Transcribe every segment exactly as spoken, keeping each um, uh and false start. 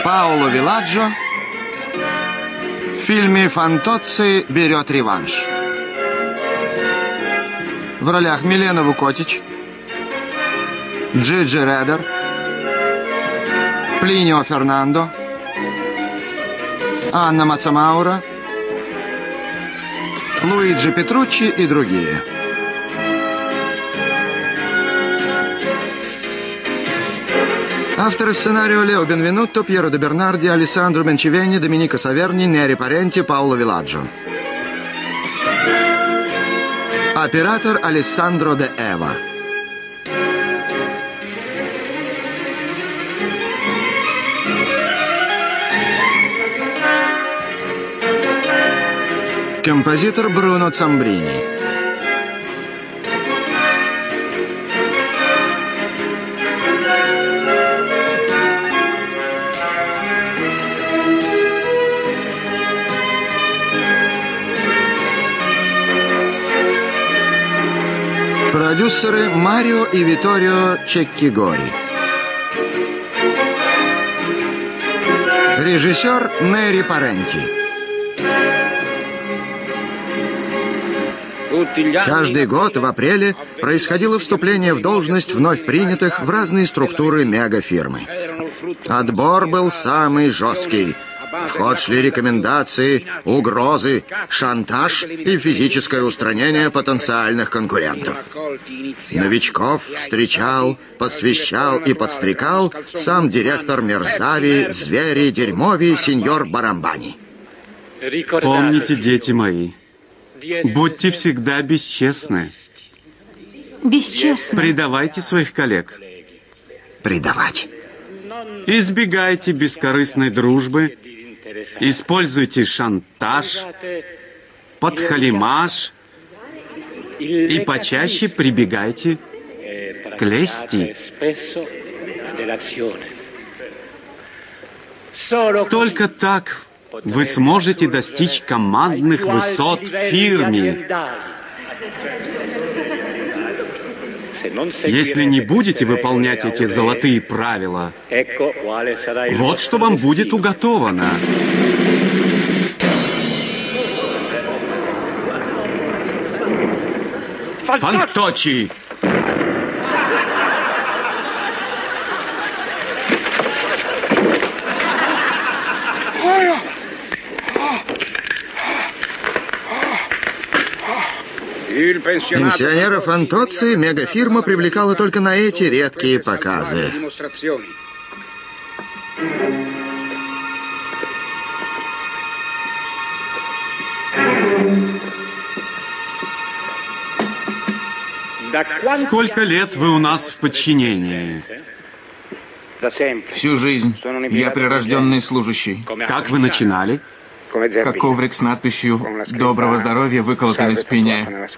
Паоло Виладжо в фильме «Фантоцци берет реванш». В ролях Милена Вукотич, Джиджи Редер, Плинио Фернандо, Анна Мацамаура, Луиджи Петруччи и другие. Авторы сценария Лео Бенвенутто, Пьеро де Бернарди, Алессандро Бенчивени, Доменико Саверни, Нери Паренти, Паоло Виладжо. Оператор Алессандро де Эва. Композитор Бруно Цамбрини. Продюсеры Марио и Виторио Чеккигори. Режиссер Нери Паренти. Каждый год в апреле происходило вступление в должность вновь принятых в разные структуры мегафирмы. Отбор был самый жесткий. В ход шли рекомендации, угрозы, шантаж и физическое устранение потенциальных конкурентов. Новичков встречал, посвящал и подстрекал сам директор Мерзави, Звери, Дерьмови, сеньор Барамбани. Помните, дети мои, будьте всегда бесчестны. Бесчестны. Предавайте своих коллег. Предавать. Избегайте бескорыстной дружбы. Используйте шантаж, подхалимаш и почаще прибегайте к лести. Только так вы сможете достичь командных высот в фирме. Если не будете выполнять эти золотые правила, вот что вам будет уготовано. Фанточчи! Пенсионеров Фантоцци мегафирма привлекала только на эти редкие показы. Сколько лет вы у нас в подчинении? Всю жизнь. Я прирожденный служащий. Как вы начинали? Как коврик с надписью «Доброго здоровья» выколотый на спине.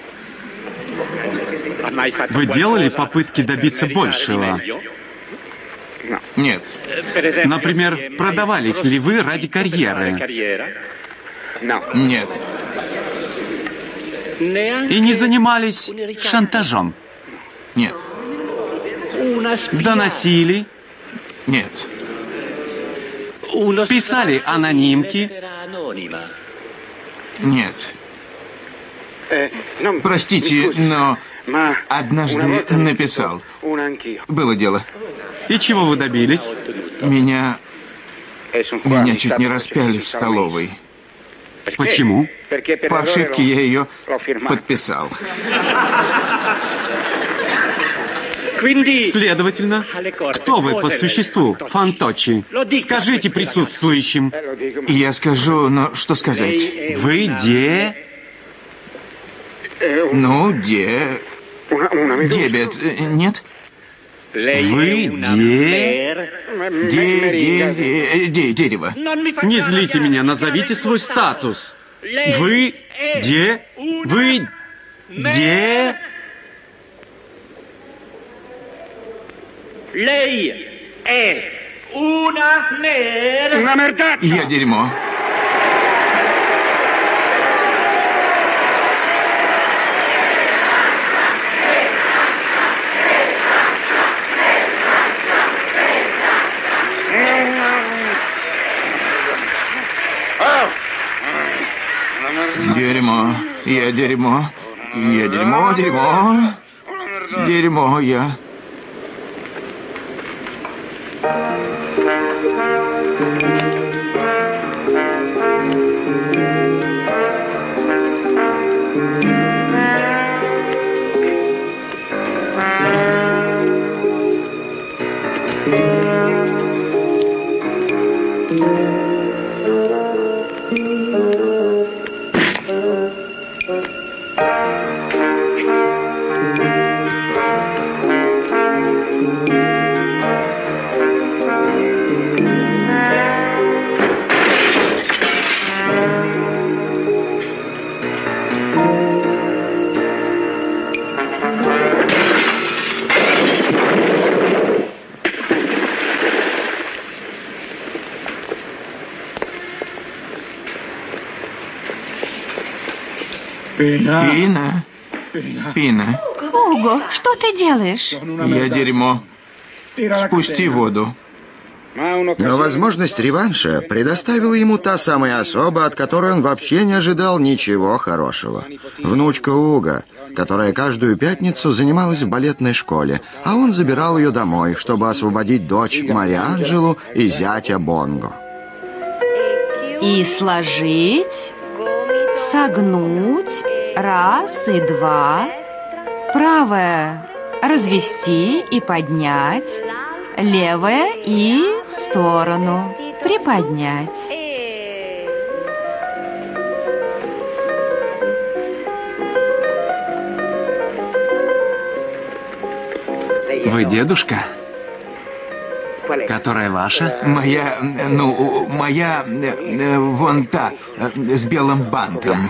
Вы делали попытки добиться большего? Нет. Например, продавались ли вы ради карьеры? Нет. И не занимались шантажом? Нет. Доносили? Нет. Писали анонимки? Нет. Простите, но однажды написал. Было дело. И чего вы добились? Меня... Меня чуть не распяли в столовой. Почему? По ошибке я ее подписал. Следовательно, кто вы по существу, Фанточчи? Скажите присутствующим. Я скажу, но что сказать? Вы де... Ну, де... Дебет, нет? Вы де... Де... де... де... дерево. Не злите меня, назовите свой статус. Вы де... Вы де... Я дерьмо. Я дерьмо. Я дерьмо, дерьмо. Дерьмо я. Пина. Пина. Уго, что ты делаешь? Я дерьмо. Спусти воду. Но возможность реванша предоставила ему та самая особа, от которой он вообще не ожидал ничего хорошего. Внучка Уго, которая каждую пятницу занималась в балетной школе, а он забирал ее домой, чтобы освободить дочь Марианджелу и зятя Бонго. И сложить, согнуть, раз и два, правое развести и поднять, левое и в сторону приподнять. Вы дедушка? Которая ваша? Моя, ну, моя, э, вон та, э, с белым бантом.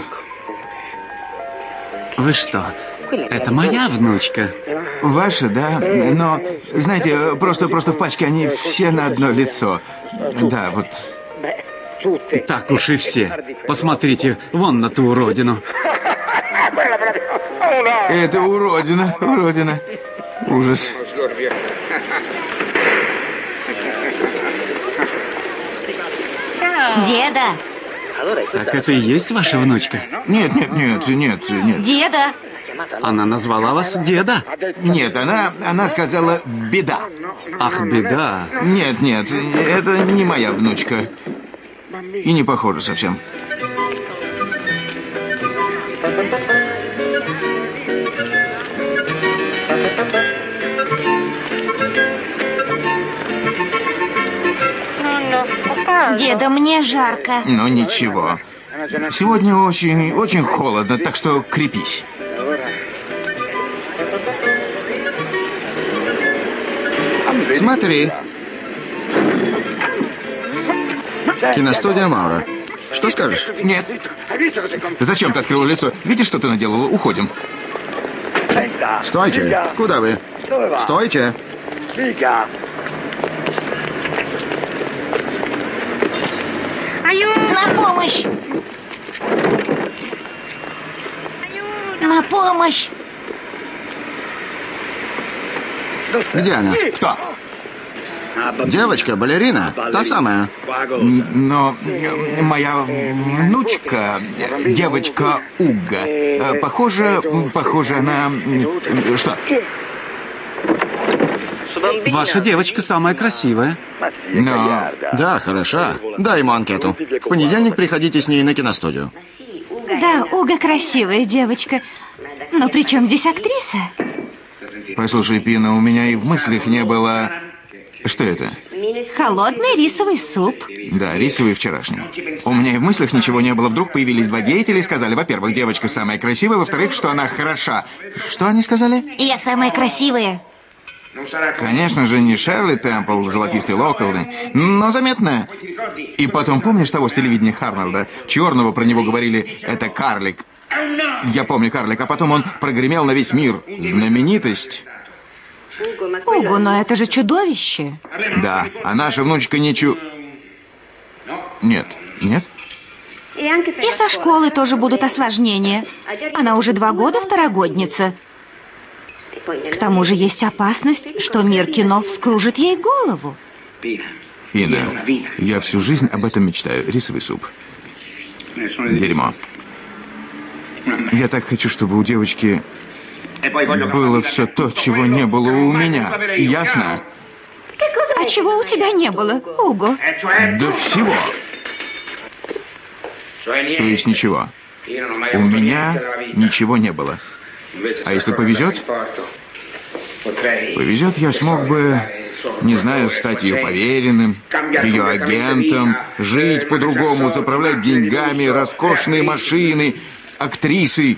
Вы что, это моя внучка? Ваша, да, но, знаете, просто, просто в пачке они все на одно лицо. Да, вот. Так уж и все. Посмотрите, вон на ту уродину. Это уродина, уродина. Ужас. Деда! Так это и есть ваша внучка? Нет, нет, нет, нет, нет. Деда! Она назвала вас деда? Нет, она, она сказала «беда». Ах, беда. Нет, нет, это не моя внучка. И не похоже совсем. Деда, мне жарко. Но ничего. Сегодня очень, очень холодно, так что крепись. Смотри. Киностудия Маура. Что скажешь? Нет. Зачем ты открыла лицо? Видишь, что ты наделала? Уходим. Стойте. Куда вы? Стойте. На помощь! На помощь! Где она? Кто? Девочка, балерина, та самая. Но моя внучка, девочка Уго, похоже, похоже, она... Что? Ваша девочка самая красивая. Но... Да, хороша. Дай ему анкету. В понедельник приходите с ней на киностудию. Да, Уго красивая девочка. Но при чем здесь актриса? Послушай, Пина, у меня и в мыслях не было... Что это? Холодный рисовый суп. Да, рисовый вчерашний. У меня и в мыслях ничего не было. Вдруг появились два деятеля и сказали, во-первых, девочка самая красивая, во-вторых, что она хороша. Что они сказали? Я самая красивая. Конечно же, не Шерли Темпл, золотистый локоны, но заметная. И потом, помнишь того с телевидения Харнольда? Черного, про него говорили, это карлик. Я помню карлик, а потом он прогремел на весь мир. Знаменитость. Уго, но это же чудовище. Да, а наша внучка не чу... Нет, нет? И со школы тоже будут осложнения. Она уже два года второгодница. К тому же есть опасность, что мир кино вскружит ей голову. Инна, я всю жизнь об этом мечтаю. Рисовый суп. Дерьмо. Я так хочу, чтобы у девочки было все то, чего не было у меня. Ясно? А чего у тебя не было, Уго? Да всего. То есть ничего. У меня ничего не было. А если повезет? Повезет, я смог бы, не знаю, стать ее поверенным, ее агентом, жить по-другому, заправлять деньгами, роскошные машины, актрисой.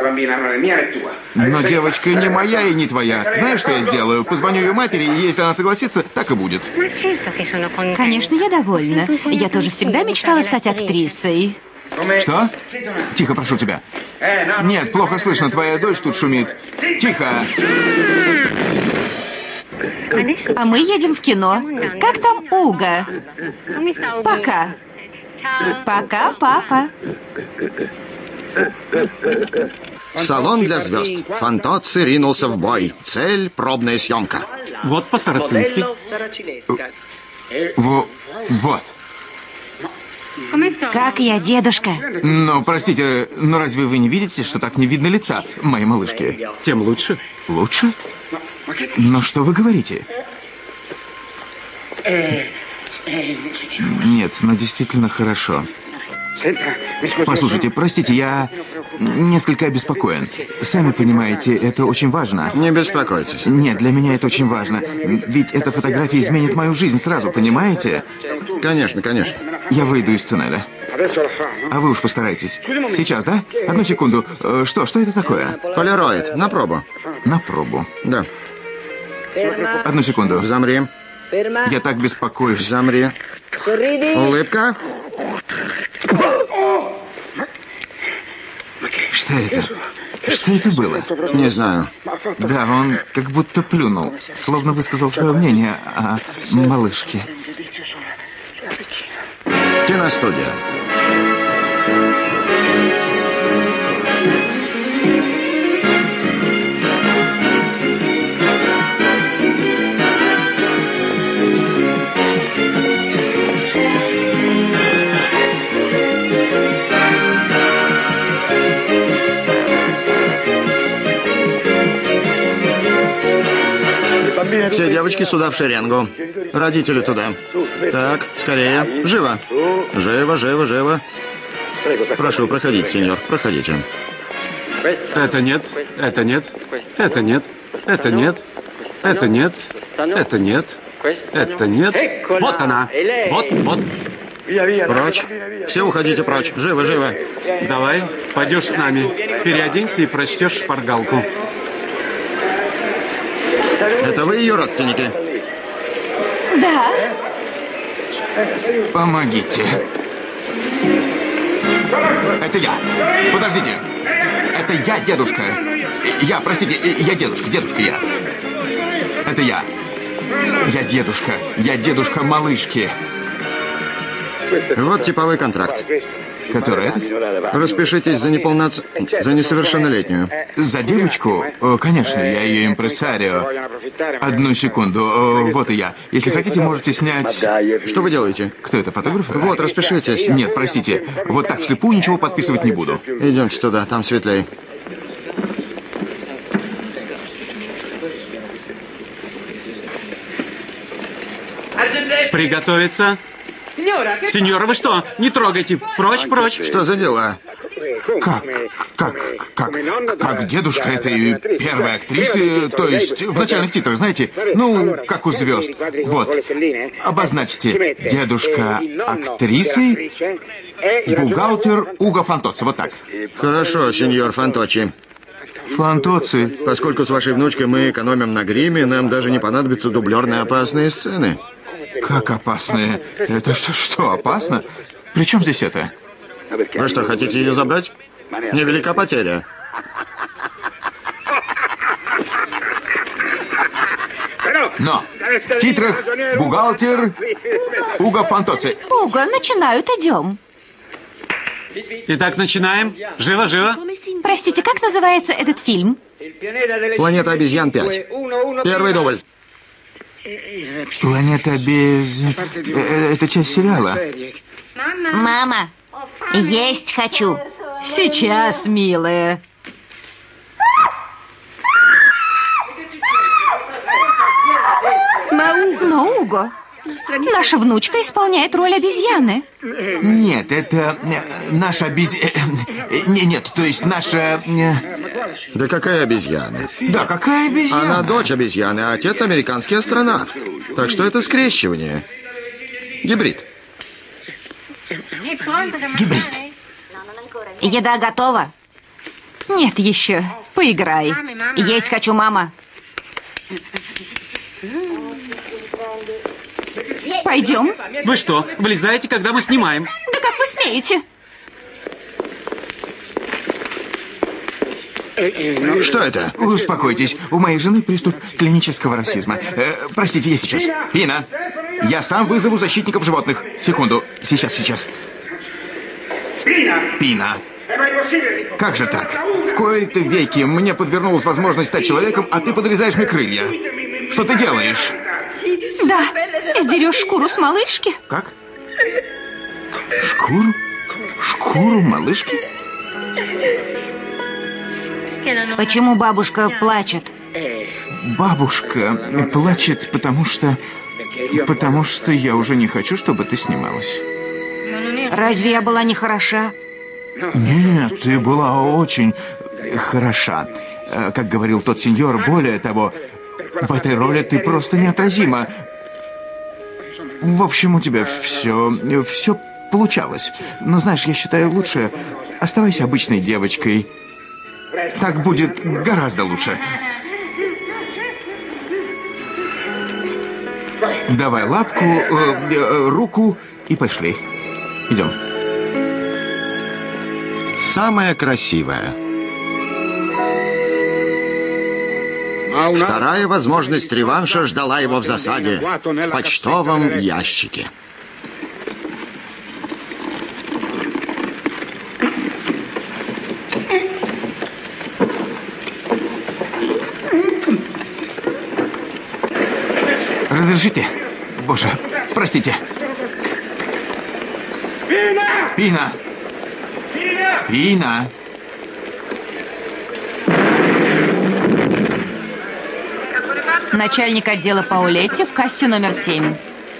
Но девочка не моя и не твоя. Знаешь, что я сделаю? Позвоню ее матери, и если она согласится, так и будет. Конечно, я довольна. Я тоже всегда мечтала стать актрисой. Что? Тихо, прошу тебя. Нет, плохо слышно, твоя дочь тут шумит. Тихо. А мы едем в кино. Как там Уго? Пока. Пока, папа. Салон для звезд. Фантоцци ринулся в бой. Цель — пробная съемка. Вот по-сарацински. Во, вот. Как я, дедушка? Ну, простите, но разве вы не видите, что так не видно лица моей малышки? Тем лучше. Лучше? Но что вы говорите? Нет, но действительно хорошо. Послушайте, простите, я несколько обеспокоен. Сами понимаете, это очень важно. Не беспокойтесь. Нет, для меня это очень важно. Ведь эта фотография изменит мою жизнь сразу, понимаете? Конечно, конечно. Я выйду из туннеля. А вы уж постарайтесь. Сейчас, да? Одну секунду. Что, что это такое? Полироид. На пробу. На пробу. Да. Одну секунду. Замри. Я так беспокоюсь. Замри. Улыбка. Что это? Что это было? Не знаю. Да, он как будто плюнул, словно высказал свое мнение о малышке. Киностудия. Все девочки сюда в шеренгу. Родители туда. Так, скорее. Живо. Живо, живо, живо. Прошу, проходите, сеньор, проходите. Это нет, это нет, это нет, это нет, это нет, это нет, это нет. Вот она. Вот, вот. Прочь. Все уходите прочь. Живо, живо. Давай, пойдешь с нами. Переоденься и прочтешь шпаргалку. Это вы ее родственники? Да. Помогите. Это я. Подождите. Это я, дедушка. Я, простите, я дедушка, дедушка я. Это я. Я дедушка. Я дедушка малышки. Вот типовой контракт. Который этот? Распишитесь за неполноц... за несовершеннолетнюю. За девочку? О, конечно, я ее импресарио. Одну секунду. О, вот и я. Если хотите, можете снять... Что вы делаете? Кто это, фотограф? Вот, распишитесь. Нет, простите. Вот так вслепую ничего подписывать не буду. Идемте туда, там светлей. Приготовиться. Сеньора, вы что? Не трогайте. Прочь, прочь. Что за дела? Как? Как? Как? Как дедушка этой первой актрисы, то есть в начальных титрах, знаете, ну, как у звезд. Вот. Обозначьте. Дедушка актрисы, бухгалтер Уго Фантоцци. Вот так. Хорошо, сеньор Фанточи. Фантоцци. Поскольку с вашей внучкой мы экономим на гриме, нам даже не понадобятся дублерные опасные сцены. Как опасные? Это что, что, опасно? При чем здесь это? Вы что, хотите ее забрать? Невелика потеря. Но в титрах бухгалтер Уго Фантоцци. Уго, начинают, идем. Итак, начинаем. Живо, живо. Простите, как называется этот фильм? Планета обезьян пять. Первый дубль. Планета без... Это часть сериала. Мама, есть хочу. Сейчас, милая. Но, Уго, наша внучка исполняет роль обезьяны. Нет, это э, наша обезьяна... Не, нет, то есть наша... э, Да какая обезьяна? Да, какая обезьяна? Она дочь обезьяны, а отец американский астронавт. Так что это скрещивание. Гибрид. Гибрид. Еда готова? Нет еще. Поиграй. Есть хочу, мама. Пойдем. Вы что, влезаете, когда мы снимаем? Да как вы смеете? Что это? Успокойтесь, у моей жены приступ клинического расизма. Э, простите, я сейчас. Пина, я сам вызову защитников животных. Секунду, сейчас, сейчас. Пина. Как же так? В кои-то веки мне подвернулась возможность стать человеком, а ты подрезаешь мне крылья. Что ты делаешь? Да, сдерешь шкуру с малышки. Как? Шкуру? Шкуру малышки? Почему бабушка плачет? Бабушка плачет, потому что... Потому что я уже не хочу, чтобы ты снималась. Разве я была не хороша? Нет, ты была очень хороша. Э, Как говорил тот сеньор, более того, в этой роли ты просто неотразима. В общем, у тебя все, все получалось. Но знаешь, я считаю, лучше оставайся обычной девочкой. Так будет гораздо лучше. Давай лапку, э, э, руку и пошли. Идем. Самая красивая. Вторая возможность реванша ждала его в засаде, в почтовом ящике. Разрешите? Боже, простите. Пина! Пина! Начальник отдела Паулетти в кассе номер семь.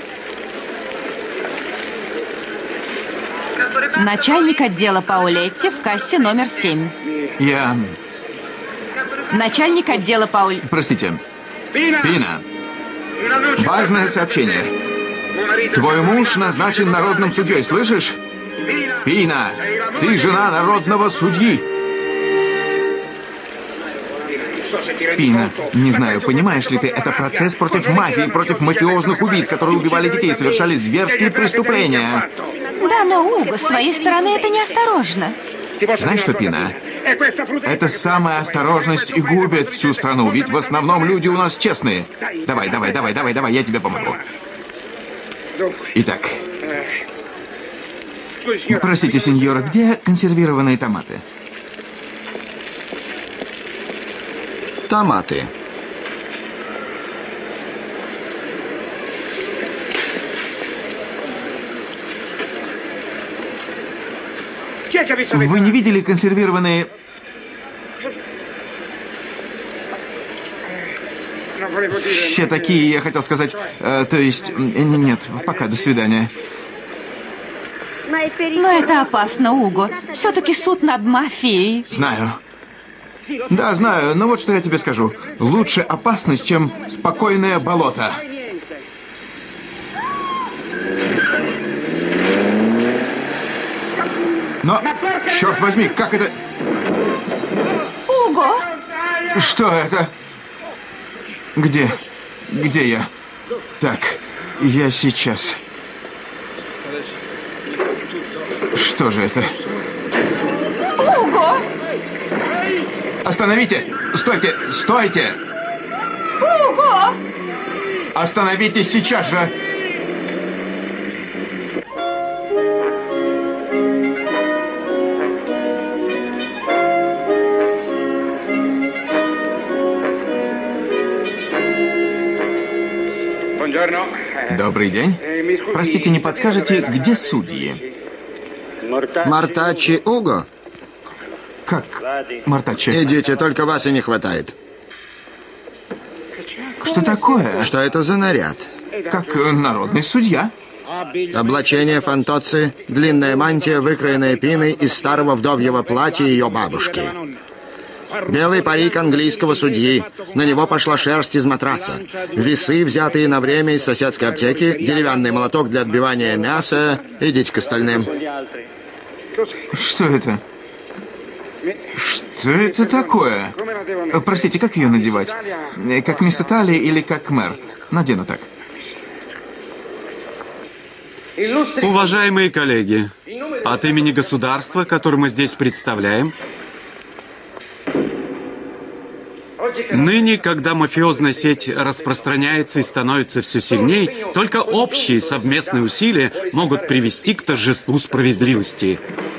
Начальник отдела Паулетти в кассе номер семь. Я... Начальник отдела Пауль... Простите. Пина. Важное сообщение. Твой муж назначен народным судьей, слышишь? Пина, ты жена народного судьи. Пина, не знаю, понимаешь ли ты, это процесс против мафии, против мафиозных убийц, которые убивали детей и совершали зверские преступления. Да, но, Уго, с твоей стороны это неосторожно. Знаешь что, Пина? Эта самая осторожность и губит всю страну, ведь в основном люди у нас честные. Давай, давай, давай, давай, давай, я тебе помогу. Итак. Простите, сеньора, где консервированные томаты? Томаты. Вы не видели консервированные... Все такие, я хотел сказать... Э, то есть... э, Нет, пока, до свидания. Но это опасно, Уго. Все-таки суд над мафией. Знаю. Да, знаю, но вот что я тебе скажу. Лучше опасность, чем спокойное болото. Но, черт возьми, как это... Уго! Что это? Где? Где я? Так, я сейчас... Что же это? Уго! Остановите! Стойте! Стойте! Уго! Остановитесь сейчас же! Добрый день. Простите, не подскажете, где судьи? Мартачи Уго. Как, Мартаччи? Идите, только вас и не хватает. Что такое? Что это за наряд? Как народный судья. Облачение фантоцци, длинная мантия, выкроенная пиной из старого вдовьего платья ее бабушки. Белый парик английского судьи. На него пошла шерсть из матраца. Весы, взятые на время из соседской аптеки, деревянный молоток для отбивания мяса. Идите к остальным. Что это? Что это такое? Простите, как ее надевать? Как мисс Италия или как мэр? Надену так. Уважаемые коллеги, от имени государства, которое мы здесь представляем, ныне, когда мафиозная сеть распространяется и становится все сильнее, только общие совместные усилия могут привести к торжеству справедливости.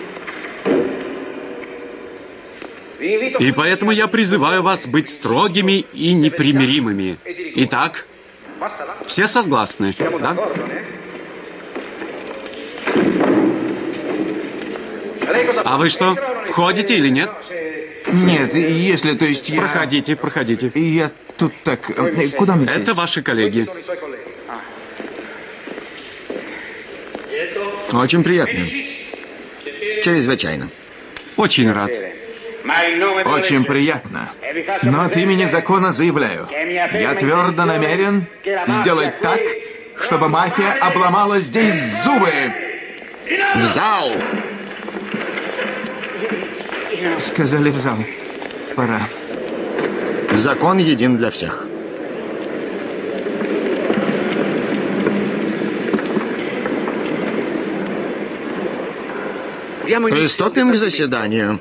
И поэтому я призываю вас быть строгими и непримиримыми. Итак, все согласны, да? А вы что, входите или нет? Нет, если, то есть я... Проходите, проходите. Я тут так... Куда мне сесть? Это ваши коллеги. Очень приятно. Чрезвычайно. Очень рад. Очень приятно. Но от имени закона заявляю, я твердо намерен сделать так, чтобы мафия обломала здесь зубы. В зал! Сказали в зал. Пора. Закон един для всех. Приступим к заседанию.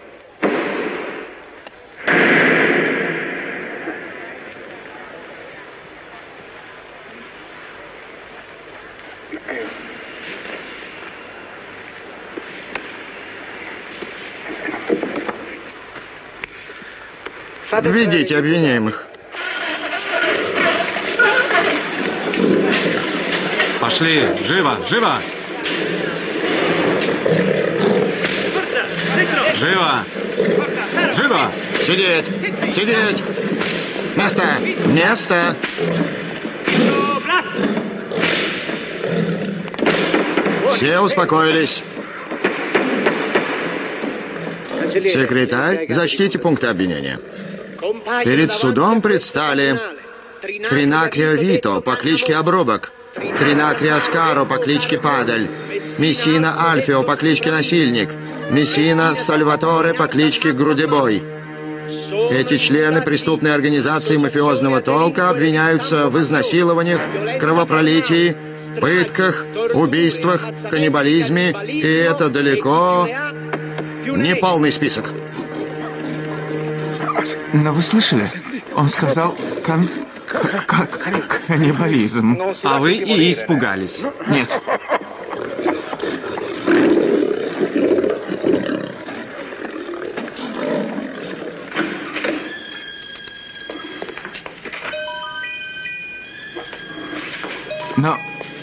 Ведите обвиняемых. Пошли, живо, живо! Живо! Живо! Сидеть! Сидеть! Место! Место! Все успокоились. Секретарь, зачтите пункты обвинения. Перед судом предстали Тринакрио Вито по кличке Обрубок, Тринакрио Скаро по кличке Падаль, Мессина Альфио по кличке Насильник, Мессина Сальваторе по кличке Грудебой. Эти члены преступной организации мафиозного толка обвиняются в изнасилованиях, кровопролитии, пытках, убийствах, каннибализме, и это далеко не полный список. Но вы слышали? Он сказал кан... как каннибализм. А вы и испугались. Нет. Но...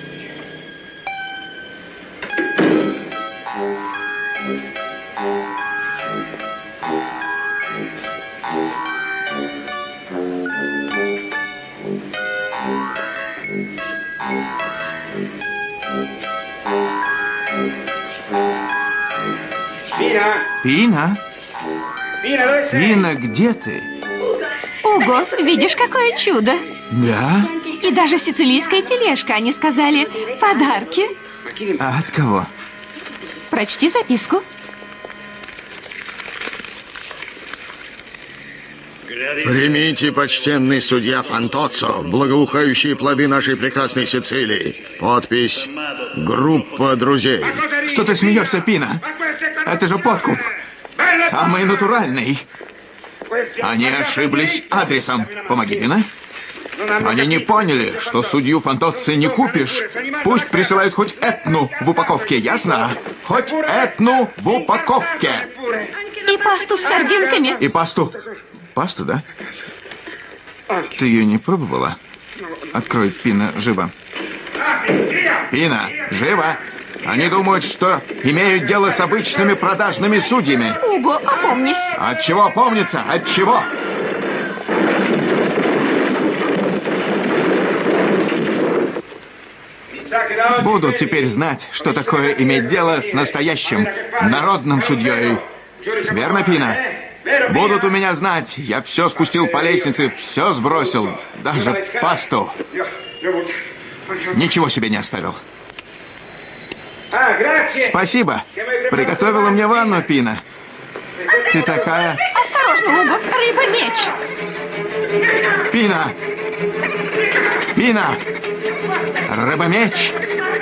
Пина? Пина, где ты? Уго, видишь, какое чудо? Да? И даже сицилийская тележка, они сказали, подарки. А от кого? Прочти записку. Примите, почтенный судья Фантоццо, благоухающие плоды нашей прекрасной Сицилии. Подпись «Группа друзей». Что ты смеешься, Пина? Это же подкуп. Самый натуральный. Они ошиблись адресом. Помоги, Пина. Они не поняли, что судью Фантоцци не купишь. Пусть присылают хоть Этну в упаковке, ясно? Хоть Этну в упаковке. И пасту с сардинками. И пасту. Пасту, да? Ты ее не пробовала? Открой, Пина, живо. Пина, живо. Они думают, что имеют дело с обычными продажными судьями. Уго, опомнись. От чего помнится? От чего? Будут теперь знать, что такое иметь дело с настоящим народным судьей. Верно, Пина? Будут у меня знать. Я все спустил по лестнице, все сбросил. Даже пасту. Ничего себе не оставил. Спасибо. Приготовила мне ванну, Пина. Ты такая... Осторожно, Уго, рыба-меч. Пина! Пина! Рыба-меч!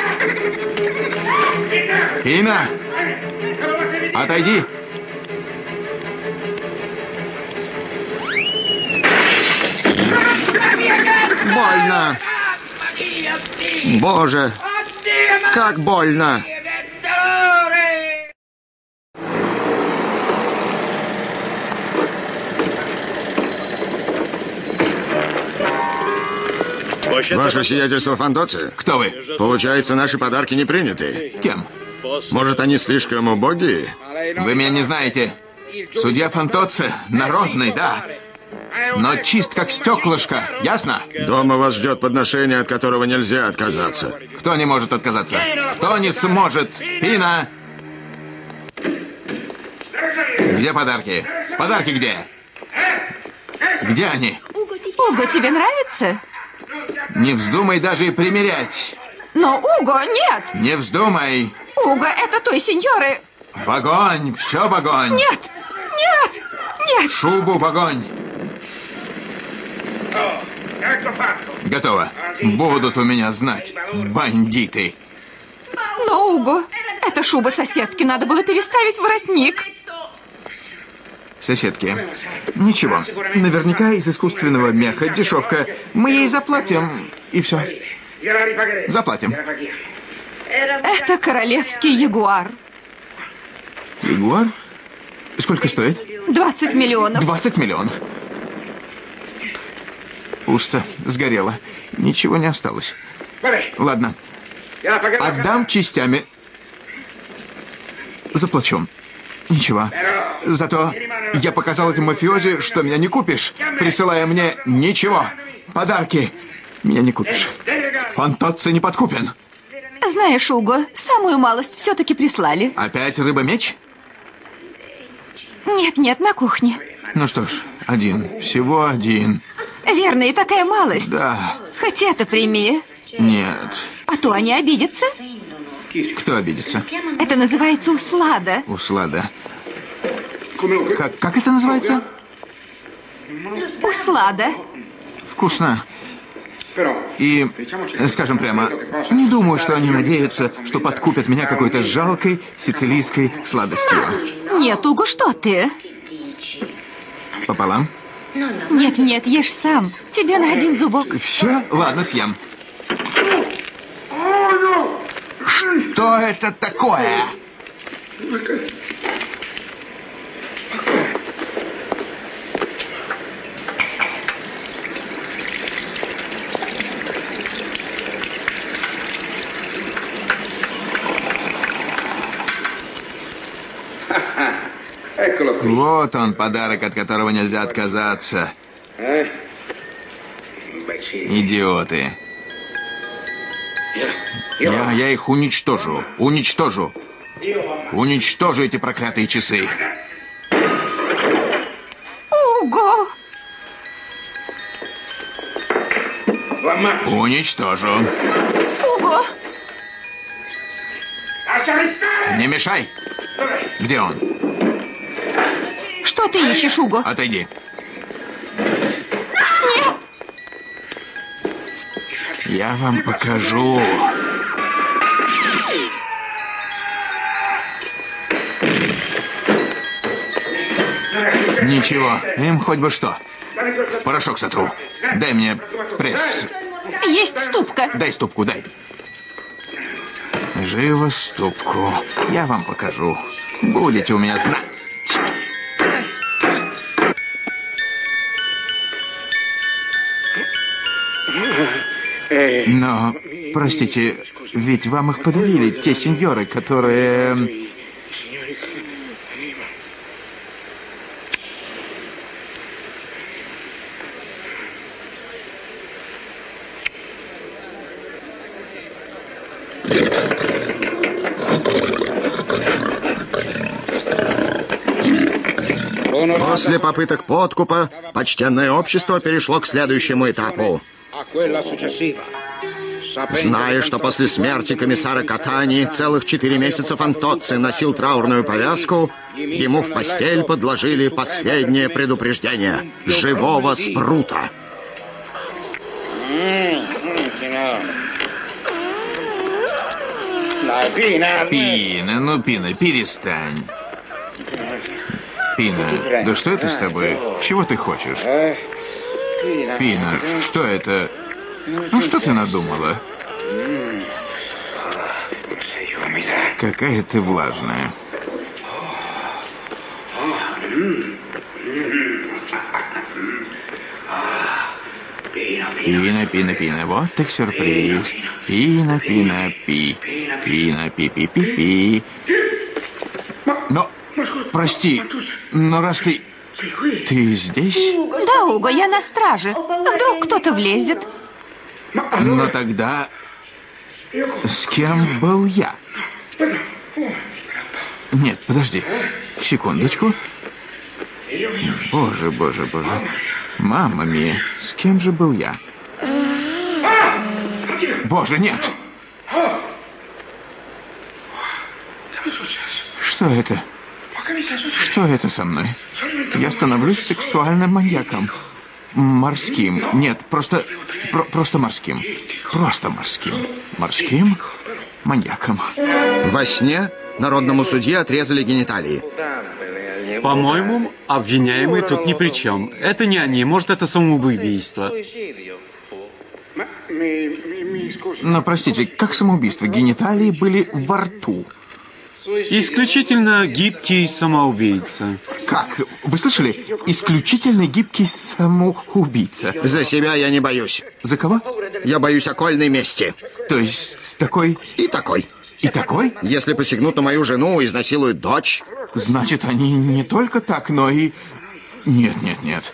Пина! Отойди! Больно! Боже, как больно! Ваше сиятельство Фантоцци? Кто вы? Получается, наши подарки не приняты. Кем? Может, они слишком убогие? Вы меня не знаете. Судья Фантоцци народный, да. Но чист как стеклышко, ясно? Дома вас ждет подношение, от которого нельзя отказаться. Кто не может отказаться? Кто не сможет? Пина! Где подарки? Подарки где? Где они? Уго, тебе нравится? Не вздумай даже и примерять. Но, Уго, нет! Не вздумай. Уго, это той сеньоры. В огонь, все в огонь. Нет, нет, нет. Шубу в огонь. Готово. Будут у меня знать, бандиты. Но, Уго, это шуба соседки, надо было переставить воротник. Соседки. Ничего. Наверняка из искусственного меха дешевка. Мы ей заплатим, и все. Заплатим. Это королевский ягуар. Ягуар? Сколько стоит? двадцать миллионов. двадцать миллионов. Пусто. Сгорело. Ничего не осталось. Ладно. Отдам частями. Заплачу. Ничего. Зато я показал этим мафиози, что меня не купишь, присылая мне ничего. Подарки. Меня не купишь. Фантоцци не подкупен. Знаешь, Уго, самую малость все-таки прислали. Опять рыба-меч? Нет-нет, на кухне. Ну что ж, один. Всего один. Верно, и такая малость. Да. Хоть это прими. Нет. А то они обидятся. Кто обидится? Это называется услада. Услада. Как, как это называется? Услада. Вкусно. И, скажем прямо, не думаю, что они надеются, что подкупят меня какой-то жалкой сицилийской сладостью. Нет, Уго, что ты? Пополам? Нет-нет, ешь сам. Тебе на один зубок. Все? Ладно, съем. Что это такое? Вот он, подарок, от которого нельзя отказаться. Идиоты. Я, я их уничтожу. Уничтожу. Уничтожу эти проклятые часы. Уго! Уничтожу. Уго! Не мешай. Где он? Что ты ищешь, Уго? Отойди. Нет! Я вам покажу. Ничего, им хоть бы что. В порошок сотру. Дай мне пресс. Есть ступка. Дай ступку, дай. Живо ступку. Я вам покажу. Будете у меня знать. Но, простите, Ведь вам их подарили те сеньоры, которые... После попыток подкупа почтенное общество перешло к следующему этапу. Зная, что после смерти комиссара Катани целых четыре месяца Фантоцци носил траурную повязку, ему в постель подложили последнее предупреждение — живого спрута. Пина, ну, Пина, перестань. Пина, да что это с тобой? Чего ты хочешь? Пина, что это? Ну, что ты надумала? Какая ты влажная. Пина, Пина, Пина, вот так сюрприз. Пина, Пина, Пи. Пина, Пи, Пи, Пи, Пи. Но, прости, но раз ты... Ты здесь? Да, Уго, я на страже. Вдруг кто-то влезет. Но тогда... С кем был я? Нет, подожди. Секундочку. Боже, боже, боже. Мамма мия, с кем же был я? Боже, нет! Что это? Что это со мной? Я становлюсь сексуальным маньяком. Морским. Нет, просто... Про, просто морским. Просто морским. Морским маньяком. Во сне народному судье отрезали гениталии. По-моему, обвиняемые тут ни при чем. Это не они, может, это самоубийство. Но, простите, как самоубийство? Гениталии были во рту. Исключительно гибкий самоубийца. Как? Вы слышали? Исключительно гибкий самоубийца. За себя я не боюсь. За кого? Я боюсь окольной мести. То есть такой... И такой. И такой? Если посягнут на мою жену, изнасилуют дочь. Значит, они не только так, но и... Нет, нет, нет.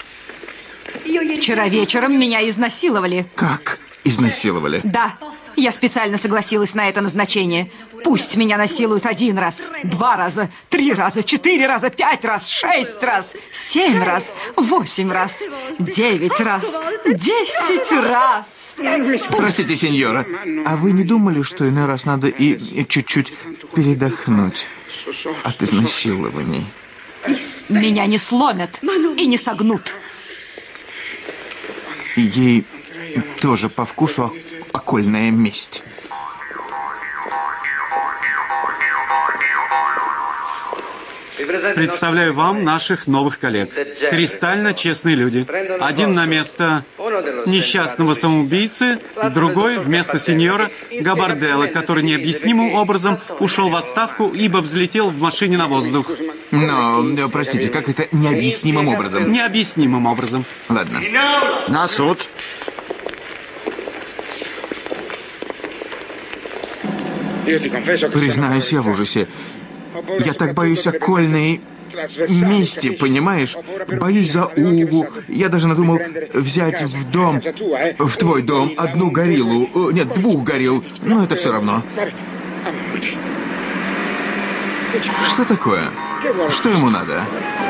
Вчера вечером меня изнасиловали. Как изнасиловали? Да, я специально согласилась на это назначение. Пусть меня насилуют один раз, два раза, три раза, четыре раза, пять раз, шесть раз, семь раз, восемь раз, девять раз, десять раз. Простите, сеньора, а вы не думали, что иной раз надо и, и чуть-чуть передохнуть от изнасилований? Меня не сломят и не согнут. Ей тоже по вкусу окольная месть. Представляю вам наших новых коллег. Кристально честные люди. Один на место несчастного самоубийцы, другой вместо сеньора Габарделла, который необъяснимым образом ушел в отставку, ибо взлетел в машине на воздух. Но, простите, как это необъяснимым образом? Необъяснимым образом. Ладно. На суд. Признаюсь, я в ужасе. Я так боюсь окольной мести, понимаешь? Боюсь за Угу. Я даже надумал взять в дом, в твой дом, одну гориллу. Нет, двух горилл. Но это все равно. Что такое? Что ему надо?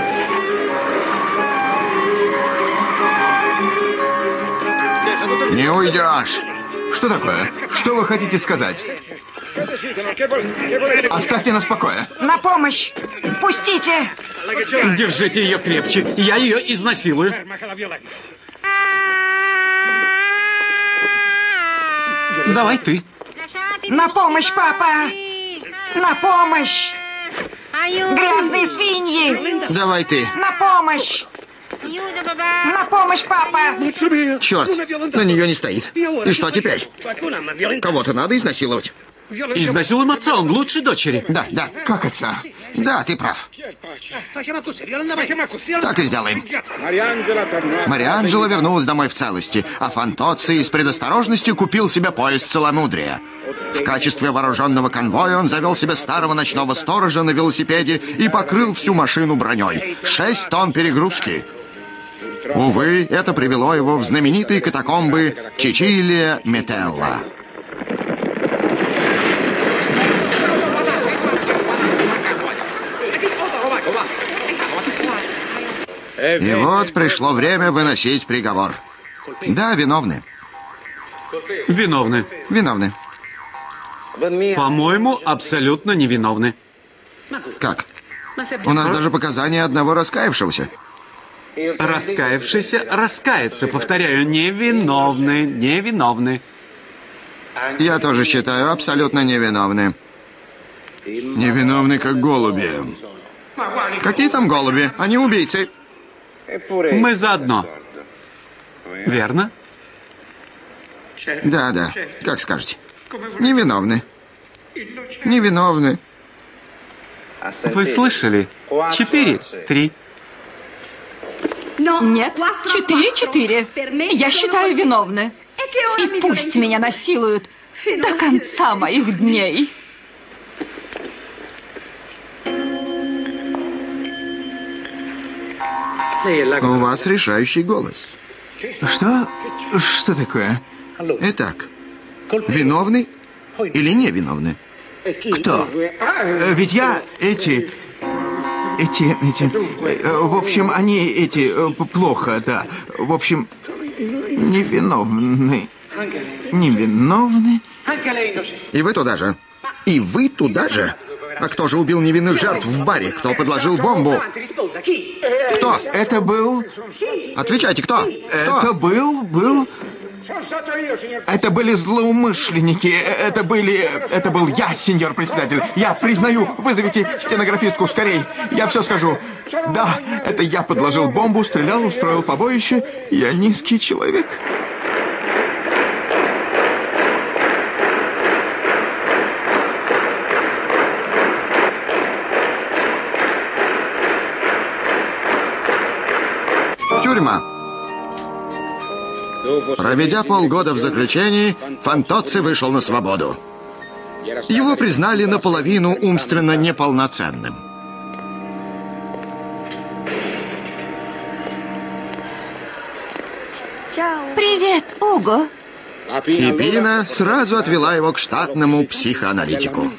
Не уйдешь. Что такое? Что вы хотите сказать? Оставьте нас в покое. На помощь! Пустите! Держите ее крепче, я ее изнасилую. Давай ты. На помощь, папа! На помощь! Грязные свиньи! Давай ты. На помощь! На помощь, папа! Черт, на нее не стоит. И что теперь? Кого-то надо изнасиловать. Изнасилуем отца, он лучше дочери. Да, да. Как отца? Да, ты прав. Так и сделаем. Марианджело вернулась домой в целости, а Фантоцци из предосторожности купил себе поезд целомудрия. В качестве вооруженного конвоя он завел себе старого ночного сторожа на велосипеде и покрыл всю машину броней. Шесть тонн перегрузки. Увы, это привело его в знаменитые катакомбы Чичилия Метелла. И вот пришло время выносить приговор. Да, виновны. Виновны. Виновны. По-моему, абсолютно невиновны. Как? У нас даже показания одного раскаявшегося. Раскаявшийся раскается. Повторяю, невиновны, невиновны. Я тоже считаю, абсолютно невиновны. Невиновны, как голуби. Какие там голуби? Они убийцы. Мы заодно. Верно? Да, да, как скажете. Невиновны. Невиновны. Вы слышали? Четыре, три. Нет, четыре-четыре. Я считаю виновны. И пусть меня насилуют до конца моих дней. У вас решающий голос. Что? Что такое? Итак, виновны или невиновны? Кто? Э, Ведь я эти... Эти, эти... э, В общем, они эти... э, Плохо, да. В общем, невиновны. Невиновны? И вы туда же. И вы туда же? А кто же убил невинных жертв в баре? Кто подложил бомбу? Кто? Это был... Отвечайте, кто? Это Кто? был... Был... Это были злоумышленники. Это были... Это был я, сеньор председатель. Я признаю. Вызовите стенографистку скорей. Я все скажу. Да, это я подложил бомбу, стрелял, устроил побоище. Я низкий человек. Тюрьма. Проведя полгода в заключении, Фантоцци вышел на свободу. Его признали наполовину умственно неполноценным. Привет, Уго. И Пина сразу отвела его к штатному психоаналитику.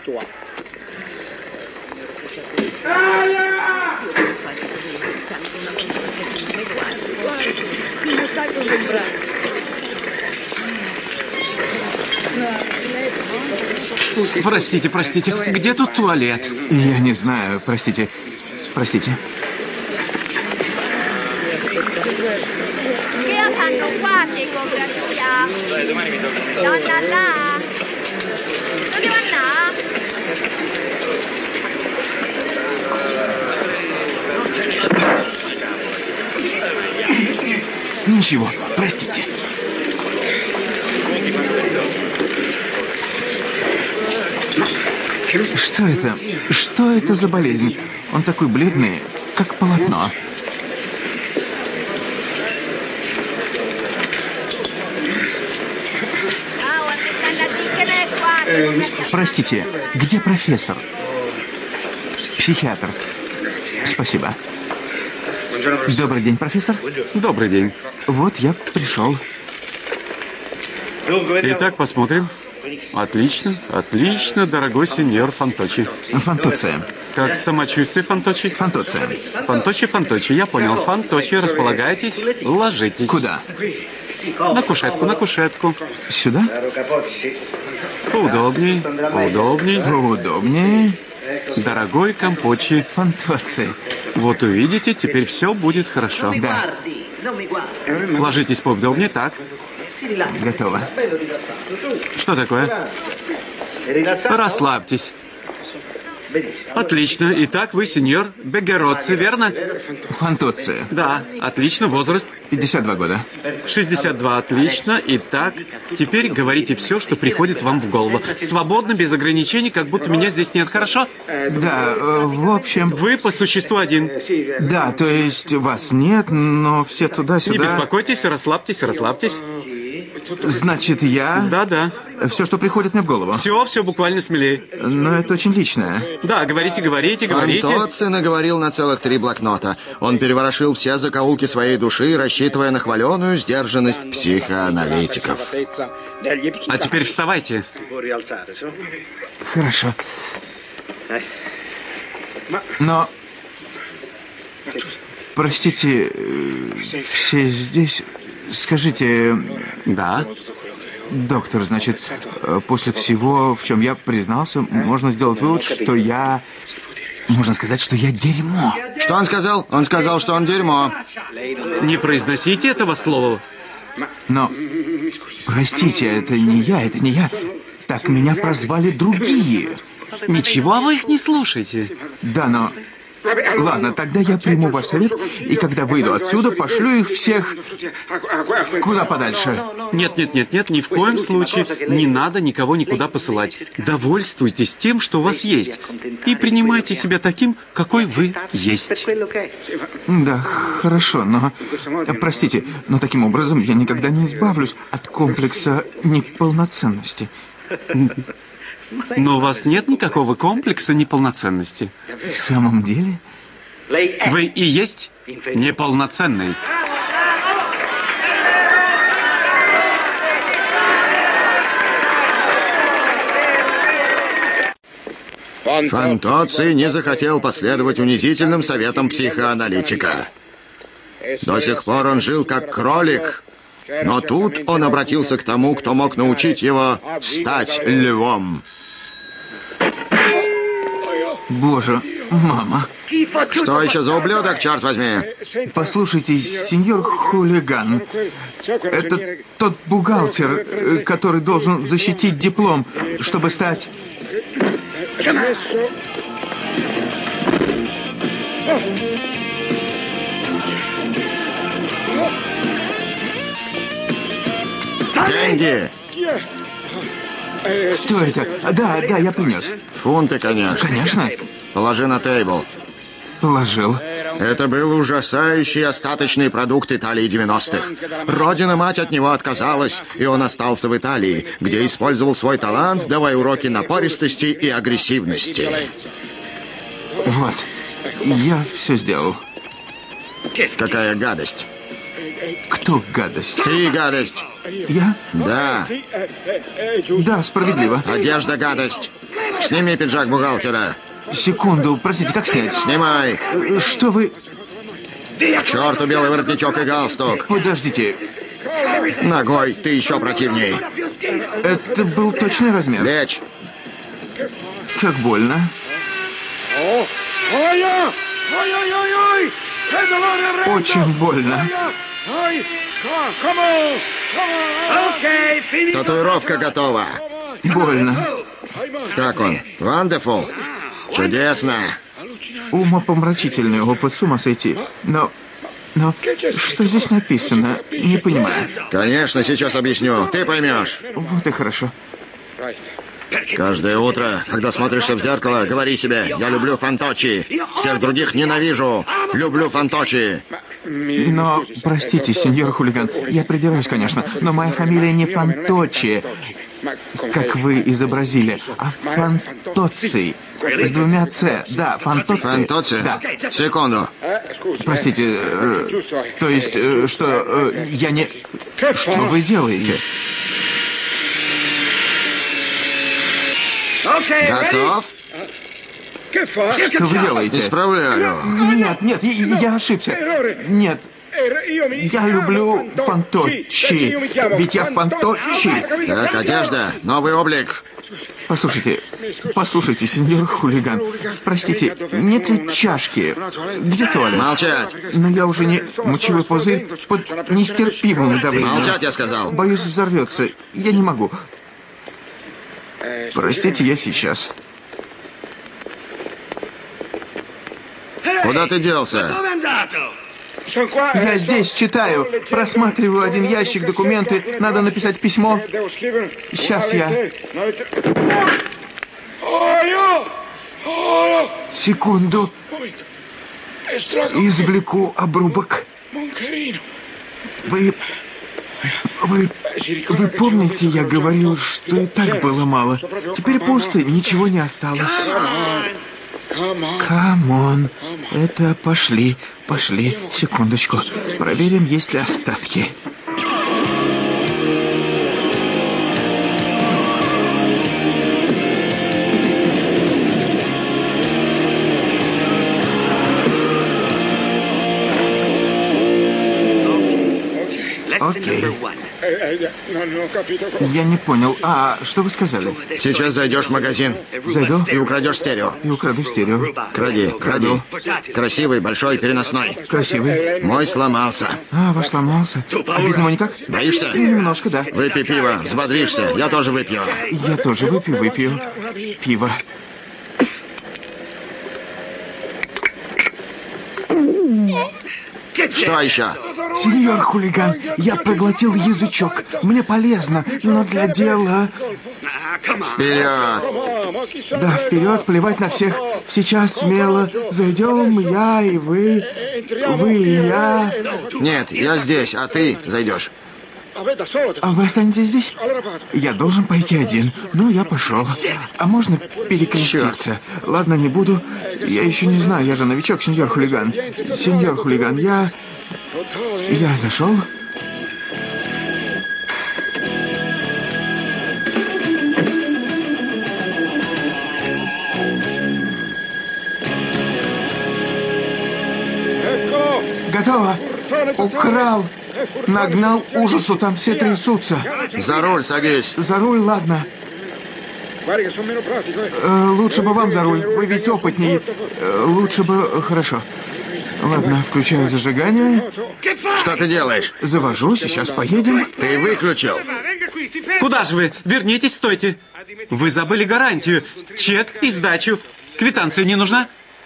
Простите, простите, где тут туалет? Я не знаю, простите. Простите. Che fanno qua che ecografia? Donna là? Dove vanno? Ничего, простите. Что это? Что это за болезнь? Он такой бледный, как полотно. Простите, где профессор? Психиатр. Спасибо. Добрый день, профессор. Добрый день. Вот я пришел. Итак, посмотрим. Отлично, отлично, дорогой сеньор Фанточи. Фантоция. Как самочувствие, Фанточи? Фантоция. Фанточи, Фанточи, я понял. Фанточи, располагайтесь, ложитесь. Куда? На кушетку, на кушетку. Сюда? Поудобней, поудобней. Удобнее. Дорогой Компочи, Фантоция. вот увидите, теперь все будет хорошо. Да, Ложитесь поудобнее, так. готово. Что такое? Расслабьтесь. Отлично. Итак, вы сеньор Бегеродци, верно? Фантоция. Да, отлично. Возраст? пятьдесят два года. шестьдесят два, отлично. Итак, теперь говорите все, что приходит вам в голову. Свободно, без ограничений, как будто меня здесь нет, хорошо? Да, э, в общем... Вы по существу один. Да, то есть вас нет, но все туда-сюда... Не беспокойтесь, расслабьтесь, расслабьтесь. Значит, я... Да-да. Все, что приходит мне в голову. Все, все буквально смелее. Но это очень личное. Да, говорите, говорите, говорите. Фантоцци наговорил на целых три блокнота. Он переворошил все закоулки своей души, рассчитывая на хваленую сдержанность психоаналитиков. А теперь вставайте. Хорошо. Но... Простите, все здесь... Скажите... Да? Доктор, значит, после всего, в чем я признался, можно сделать вывод, что я... Можно сказать, что я дерьмо. Что он сказал? Он сказал, что он дерьмо. Не произносите этого слова. Но, простите, это не я, это не я. Так меня прозвали другие. Ничего, вы их не слушайте. Да, но... Ладно, тогда я приму ваш совет, и когда выйду отсюда, пошлю их всех куда подальше. Нет, нет, нет, нет, ни в коем случае не надо никого никуда посылать. Довольствуйтесь тем, что у вас есть, и принимайте себя таким, какой вы есть. Да, хорошо, но... Простите, но таким образом я никогда не избавлюсь от комплекса неполноценности. Но у вас нет никакого комплекса неполноценности. В самом деле? Вы и есть неполноценный. Фантоцци не захотел последовать унизительным советам психоаналитика. До сих пор он жил как кролик, но тут он обратился к тому, кто мог научить его стать львом. Боже, мама. Что еще за ублюдок, черт возьми? Послушайте, сеньор Хулиган, это тот бухгалтер, который должен защитить диплом, чтобы стать... Деньги! Кто это? Да, да, я принес. Фунты, конечно. Конечно. Положи на тейбл. Положил. Это был ужасающий остаточный продукт Италии девяностых. Родина-мать от него отказалась, и он остался в Италии, где использовал свой талант, давая уроки напористости и агрессивности. Вот. Я все сделал. Какая гадость. Кто гадость? Ты гадость. Я? Да. Да, справедливо. Одежда гадость. Сними пиджак бухгалтера. Секунду, простите, как снять? Снимай. Что вы... К черту белый воротничок и галстук. Подождите. Ногой ты еще противней. Это был точный размер. Лечь. Как больно. Очень больно. Татуировка готова. Больно. Как он? Wonderful. Чудесно. Умопомрачительный опыт, с ума сойти. Но... Но что здесь написано? Не понимаю. Конечно, сейчас объясню. Ты поймешь. Вот и хорошо. Каждое утро, когда смотришься в зеркало, говори себе: я люблю Фанточи. Всех других ненавижу. Люблю Фанточи. Но, простите, сеньор Хулиган, я придираюсь, конечно, но моя фамилия не Фанточи, как вы изобразили, а Фантоцци. С двумя «ц». Да, Фантоцци. Фантоцци? Да. Секунду. Простите, э, то есть, э, что э, я не... Что вы делаете? Готов? Что вы делаете? Исправляю. Нет, нет, я, я ошибся. Нет. Я люблю Фанточи. Ведь я Фанточи. Так, одежда, новый облик. Послушайте, послушайте, сеньор Хулиган. Простите, нет ли чашки? Где туалет? Молчать. Но я уже не... Мочевой пузырь под нестерпимым давлением. Молчать, я сказал. Боюсь, взорвется. Я не могу. Простите, я сейчас. Куда ты делся? Я здесь читаю, просматриваю один ящик, документы, надо написать письмо. Сейчас я... Секунду. Извлеку обрубок. Вы... Вы Вы помните, я говорил, что и так было мало. Теперь пусто, ничего не осталось. Камон. Это пошли, пошли. Секундочку. Проверим, есть ли остатки. Окей. Я не понял. А что вы сказали? Сейчас зайдешь в магазин. Зайду? И украдешь стерео. И украду стерео. Кради, кради. Красивый, большой, переносной. Красивый. Мой сломался. А, ваш сломался. А без него никак? Боишься? Немножко, да. Выпей пиво, взбодришься. Я тоже выпью. Я тоже выпью, выпью. Пиво. Что еще? Сеньор хулиган, я проглотил язычок. Мне полезно, но для дела... Вперед! Да, вперед, плевать на всех. Сейчас смело зайдем, я и вы. Вы и я. Нет, я здесь, а ты зайдешь. А вы останетесь здесь? Я должен пойти один. Ну, я пошел. А можно перекреститься? Ладно, не буду. Я еще не знаю, я же новичок, сеньор хулиган. Сеньор хулиган, я... Я зашел. Готово. Украл. Нагнал ужасу, там все трясутся. За руль садись. За руль, ладно. Э, лучше бы вам за руль, вы ведь опытней. Э, лучше бы... Хорошо. Ладно, включаю зажигание. Что ты делаешь? Завожу, сейчас поедем. Ты выключил. Куда же вы? Вернитесь, стойте. Вы забыли гарантию. Чек и сдачу. Квитанция не нужна?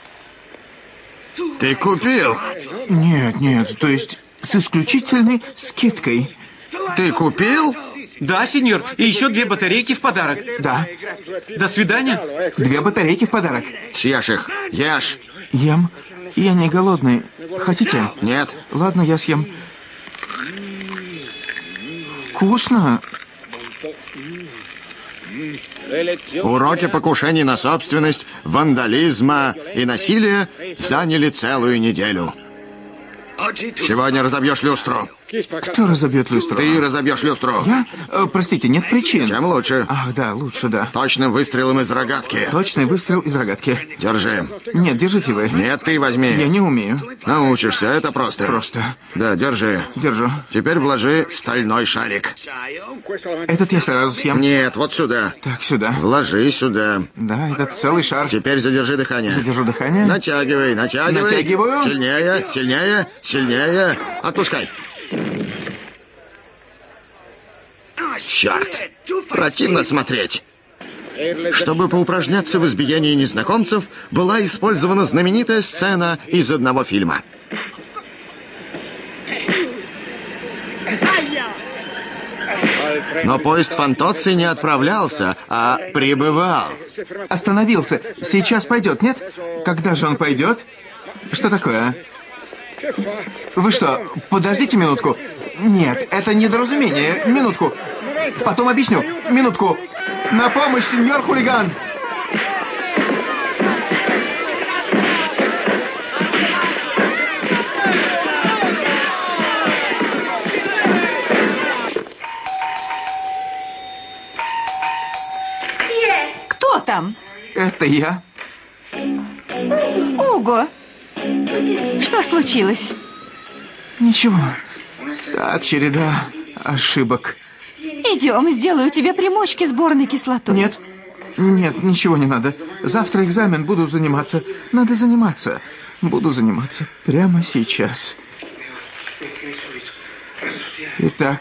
Ты купил? Нет, нет, то есть с исключительной скидкой. Ты купил? Да, сеньор. И еще две батарейки в подарок. Да. До свидания. Две батарейки в подарок. Съешь их. Ешь. Ем. Я не голодный. Хотите? Нет. Ладно, я съем. Вкусно. Уроки покушений на собственность, вандализма и насилия заняли целую неделю. Сегодня разобьешь люстру. Кто разобьет люстру? Ты разобьешь люстру. Я? Э, простите, нет причин. Тем лучше. Ах, да, лучше, да. Точным выстрелом из рогатки. Точный выстрел из рогатки. Держи. Нет, держите вы. Нет, ты возьми. Я не умею. Научишься, это просто. Просто. Да, держи. Держу. Теперь вложи стальной шарик. Этот я сразу съем. Нет, вот сюда. Так, сюда. Вложи сюда. Да, этот целый шар. Теперь задержи дыхание. Задержу дыхание. Натягивай, натягивай. Натягиваю. Сильнее, сильнее, сильнее. Отпускай. Черт. Противно смотреть. Чтобы поупражняться в избиении незнакомцев, была использована знаменитая сцена из одного фильма. Но поезд Фантоцци не отправлялся, а прибывал. Остановился. Сейчас пойдет, нет? Когда же он пойдет? Что такое? Вы что, подождите минутку. Нет, это недоразумение. Минутку. Потом объясню. Минутку. На помощь, сеньор хулиган! Кто там? Это я. Уго. Что случилось? Ничего. Так, череда ошибок. Идем, сделаю тебе примочки с борной кислотой. Нет, нет, ничего не надо. Завтра экзамен, буду заниматься. Надо заниматься. Буду заниматься прямо сейчас. Итак,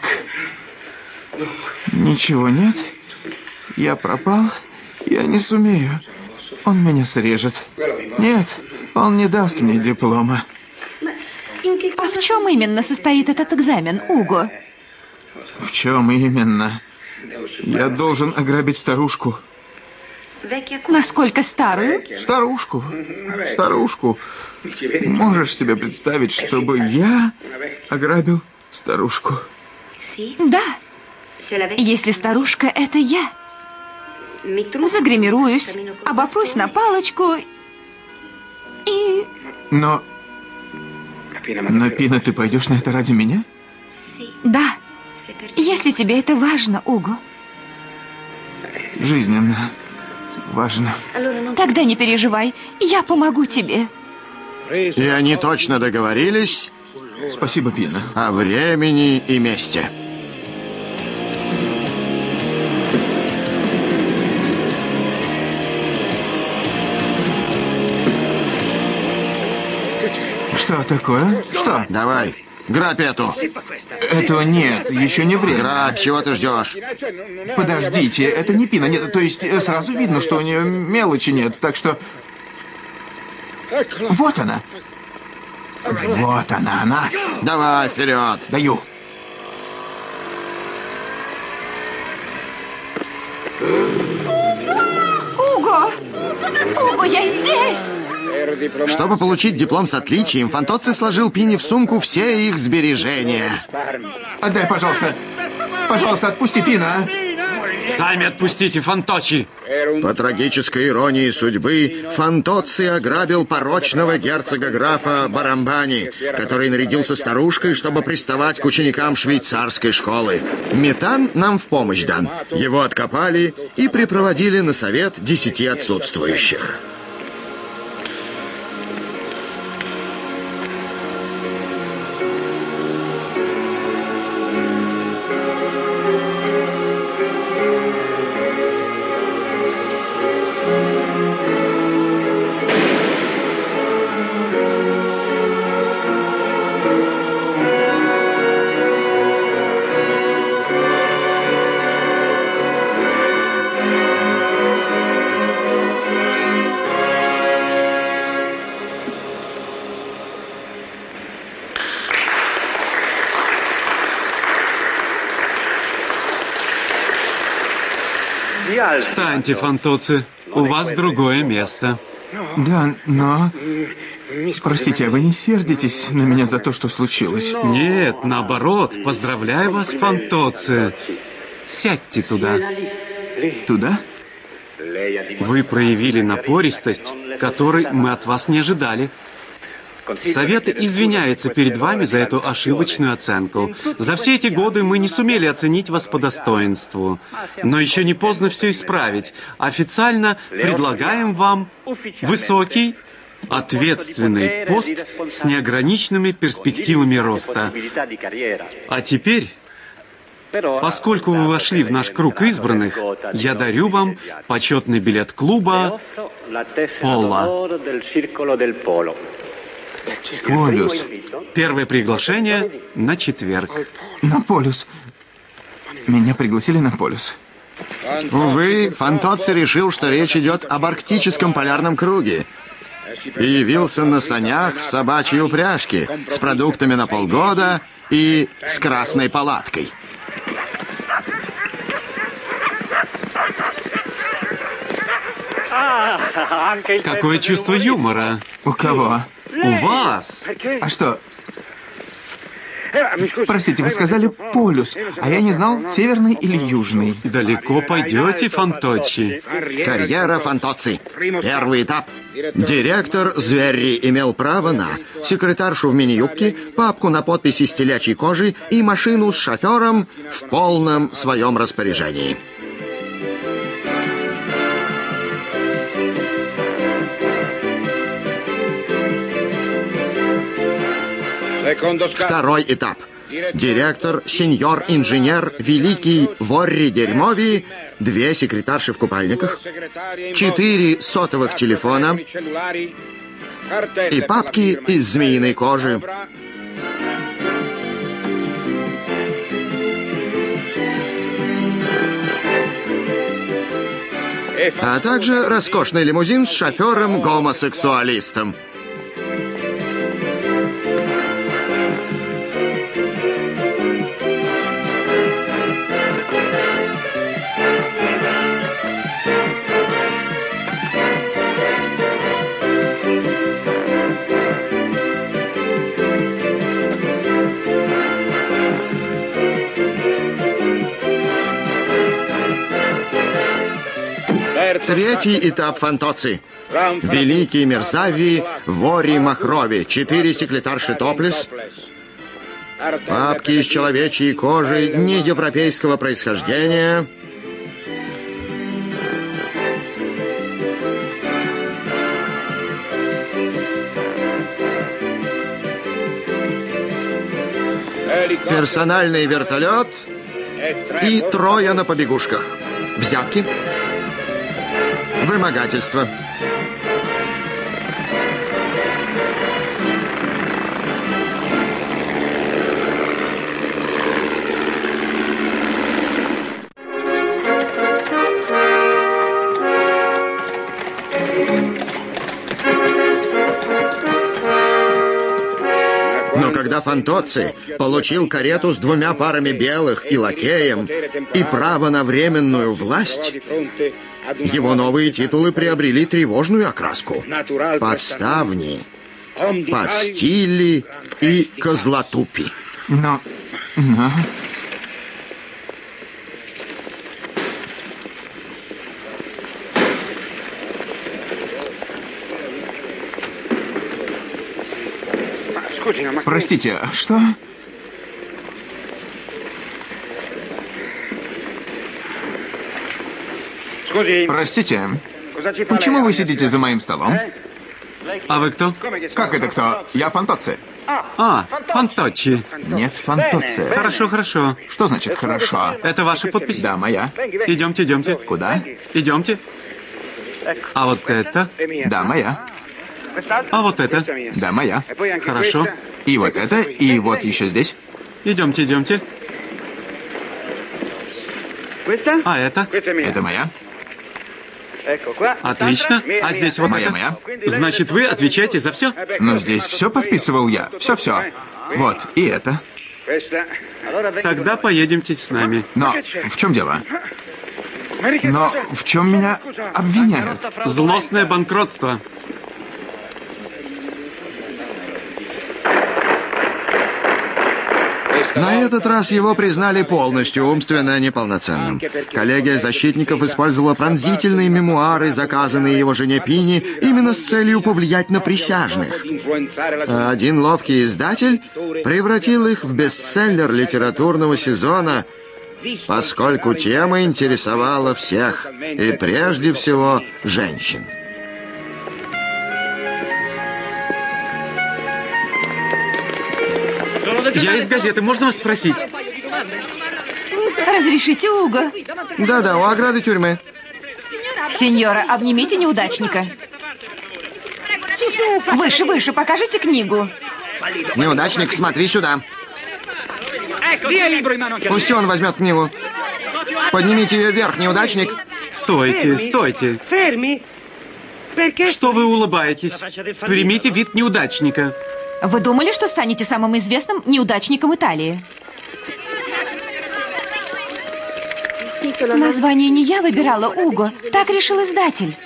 ничего нет. Я пропал. Я не сумею. Он меня срежет. Нет, он не даст мне диплома. А в чем именно состоит этот экзамен, Уго? В чем именно? Я должен ограбить старушку. Насколько старую? Старушку. Старушку. Можешь себе представить, чтобы я ограбил старушку? Да. Если старушка — это я, загримируюсь, обопрусь на палочку и... Но... Но, Пина, ты пойдешь на это ради меня? Да, если тебе это важно, Уго. Жизненно важно. Тогда не переживай, я помогу тебе. И они точно договорились Спасибо, Пина. о времени и месте. Что такое? Что? Давай, грабь эту. Это нет, еще не время. Грабь, чего ты ждешь? Подождите, это не Пина. Нет, то есть э, сразу видно, что у нее мелочи нет, так что... Вот она. Вот она, она. Давай, вперед. Даю. Уго! Уго, я здесь! Чтобы получить диплом с отличием, Фантоцци сложил Пине в сумку все их сбережения. Отдай, пожалуйста. Пожалуйста, отпусти Пина. Сами отпустите Фанточи. По трагической иронии судьбы, Фантоцци ограбил порочного герцога-графа Барамбани, который нарядился старушкой, чтобы приставать к ученикам швейцарской школы. Метан нам в помощь дан. Его откопали и припроводили на совет десяти отсутствующих. Встаньте, Фантоцци. У вас другое место. Да, но... Простите, а вы не сердитесь на меня за то, что случилось? Нет, наоборот. Поздравляю вас, Фантоцци. Сядьте туда. Туда? Вы проявили напористость, которой мы от вас не ожидали. Совет извиняется перед вами за эту ошибочную оценку. За все эти годы мы не сумели оценить вас по достоинству. Но еще не поздно все исправить. Официально предлагаем вам высокий, ответственный пост с неограниченными перспективами роста. А теперь, поскольку вы вошли в наш круг избранных, я дарю вам почетный билет клуба «Поло». Полюс. Первое приглашение на четверг. На полюс. Меня пригласили на полюс. Увы, Фантоцци решил, что речь идет об арктическом полярном круге. И явился на санях в собачьей упряжке с продуктами на полгода и с красной палаткой. Какое чувство юмора. У кого? У вас. А что? Простите, вы сказали полюс, а я не знал, северный или южный. Далеко пойдете, Фанточи. Карьера Фантоцци. Первый этап. Директор Зверри имел право на секретаршу в мини-юбке, папку на подписи из телячьей кожи и машину с шофером в полном своем распоряжении. Второй этап. Директор, сеньор-инженер, великий Ворри Дерьмови, две секретарши в купальниках, четыре сотовых телефона и папки из змеиной кожи. А также роскошный лимузин с шофером-гомосексуалистом. Третий этап фантоци. Великий Мерзави, Вори Махрови, четыре секретарши топлес, папки из человечьей кожи неевропейского происхождения, персональный вертолет и трое на побегушках. Взятки, вымогательство. Но когда Фантоцци получил карету с двумя парами белых и лакеем и право на временную власть, его новые титулы приобрели тревожную окраску. Подставни, подстили и козлотупи. Но... но... Простите, а что? Простите, почему вы сидите за моим столом? А вы кто? Как это кто? Я Фантоцци. А, Фанточчи. Нет, Фантоцци. Хорошо, хорошо. Что значит хорошо? Это ваша подпись? Да, моя. Идемте, идемте. Куда? Идемте. А вот это? Да, моя. А вот это? Да, моя. Хорошо. И вот это, и вот еще здесь. Идемте, идемте. А это? Это моя. Отлично. А здесь вот Моя, это? моя. Значит, вы отвечаете за все? Но здесь все подписывал я. Все-все. Вот, и это. Тогда поедемте с нами. Но в чем дело? Но в чем меня обвиняют? Злостное банкротство. На этот раз его признали полностью умственно неполноценным. Коллегия защитников использовала пронзительные мемуары, заказанные его жене Пини, именно с целью повлиять на присяжных. А один ловкий издатель превратил их в бестселлер литературного сезона, поскольку тема интересовала всех, и прежде всего женщин. Я из газеты, можно вас спросить? Разрешите, Уго? Да-да, у ограды тюрьмы. Сеньора, обнимите неудачника. Выше, выше, покажите книгу. Неудачник, смотри сюда. Пусть он возьмет книгу. Поднимите ее вверх, неудачник. Стойте, стойте. Что вы улыбаетесь? Примите вид неудачника. Вы думали, что станете самым известным неудачником Италии? Название не я выбирала, Уго. Так решил издатель.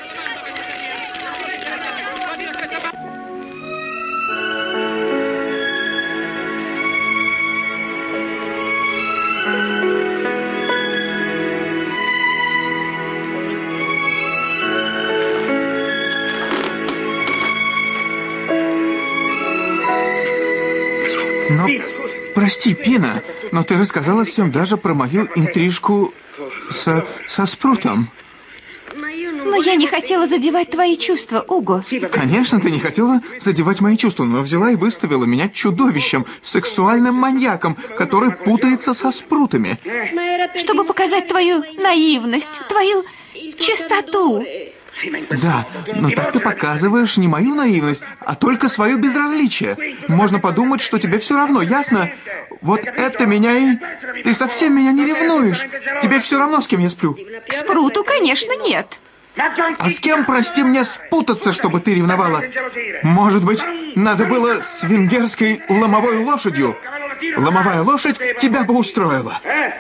Но, прости, Пина, но ты рассказала всем даже про мою интрижку со, со Спрутом. Но я не хотела задевать твои чувства, Уго. Конечно, ты не хотела задевать мои чувства, но взяла и выставила меня чудовищем, сексуальным маньяком, который путается со спрутами. Чтобы показать твою наивность, твою чистоту. Да, но так ты показываешь не мою наивность, а только свое безразличие. Можно подумать, что тебе все равно, ясно? Вот это меня и... Ты совсем меня не ревнуешь. Тебе все равно, с кем я сплю. К Спруту, конечно, нет. А с кем, прости, мне спутаться, чтобы ты ревновала? Может быть, надо было с венгерской ломовой лошадью? Ломовая лошадь тебя бы устроила.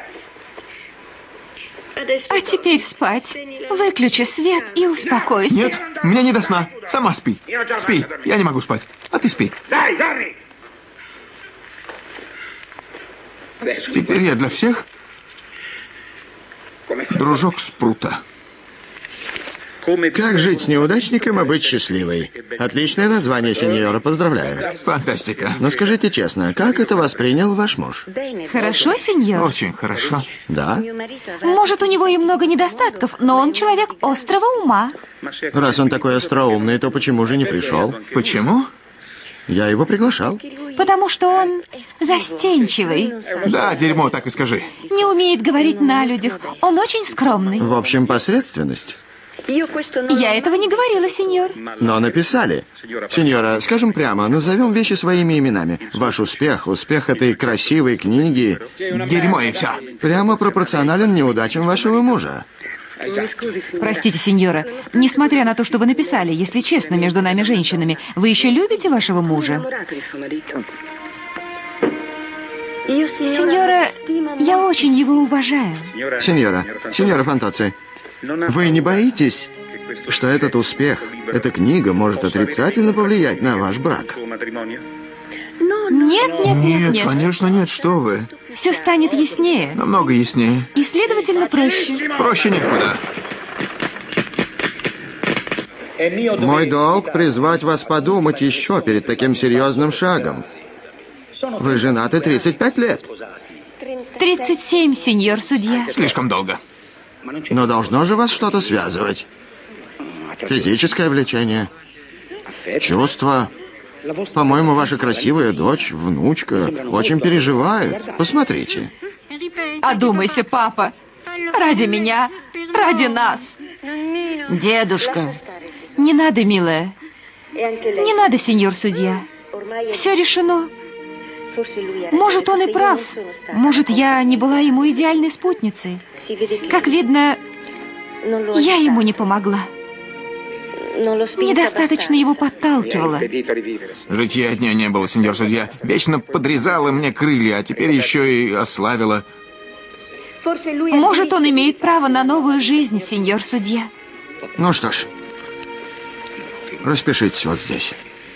А теперь спать. Выключи свет и успокойся. Нет, мне не до сна. Сама спи. Спи, я не могу спать. А ты спи. Теперь я для всех дружок Спрута. Как жить с неудачником и быть счастливой? Отличное название, сеньора, поздравляю. Фантастика. Но скажите честно, как это воспринял ваш муж? Хорошо, сеньор? Очень хорошо. Да? Может, у него и много недостатков, но он человек острого ума. Раз он такой остроумный, то почему же не пришел? Почему? Я его приглашал. Потому что он застенчивый, Да, дерьмо, так и скажи. не умеет говорить на людях. Он очень скромный. В общем, посредственность. Я этого не говорила, сеньор. Но написали. Сеньора, скажем прямо, назовем вещи своими именами. Ваш успех, успех этой красивой книги Дерьмо и все. прямо пропорционален неудачам вашего мужа. Простите, сеньора, несмотря на то, что вы написали, если честно, между нами женщинами, вы еще любите вашего мужа? Сеньора, я очень его уважаю. Сеньора, сеньора Фантоцци, вы не боитесь, что этот успех, эта книга может отрицательно повлиять на ваш брак? Нет, нет, нет, Нет, нет. конечно, нет, что вы. Все станет яснее Намного яснее. и, следовательно, проще. Проще некуда. Мой долг призвать вас подумать еще перед таким серьезным шагом. Вы женаты тридцать пять лет, Тридцать семь, сеньор судья. Слишком долго. но должно же вас что-то связывать. Физическое влечение, чувства. По-моему, ваша красивая дочь, внучка, очень переживают. Посмотрите. Одумайся, папа. Ради меня, ради нас. Дедушка. Не надо, милая. Не надо, сеньор судья. Все решено. Может, он и прав. Может, я не была ему идеальной спутницей. Как видно, я ему не помогла. Недостаточно его подталкивала. Житья дня не было, сеньор судья. Вечно подрезала мне крылья, а теперь еще и ославила. Может, он имеет право на новую жизнь, сеньор судья. Ну что ж, распишитесь вот здесь.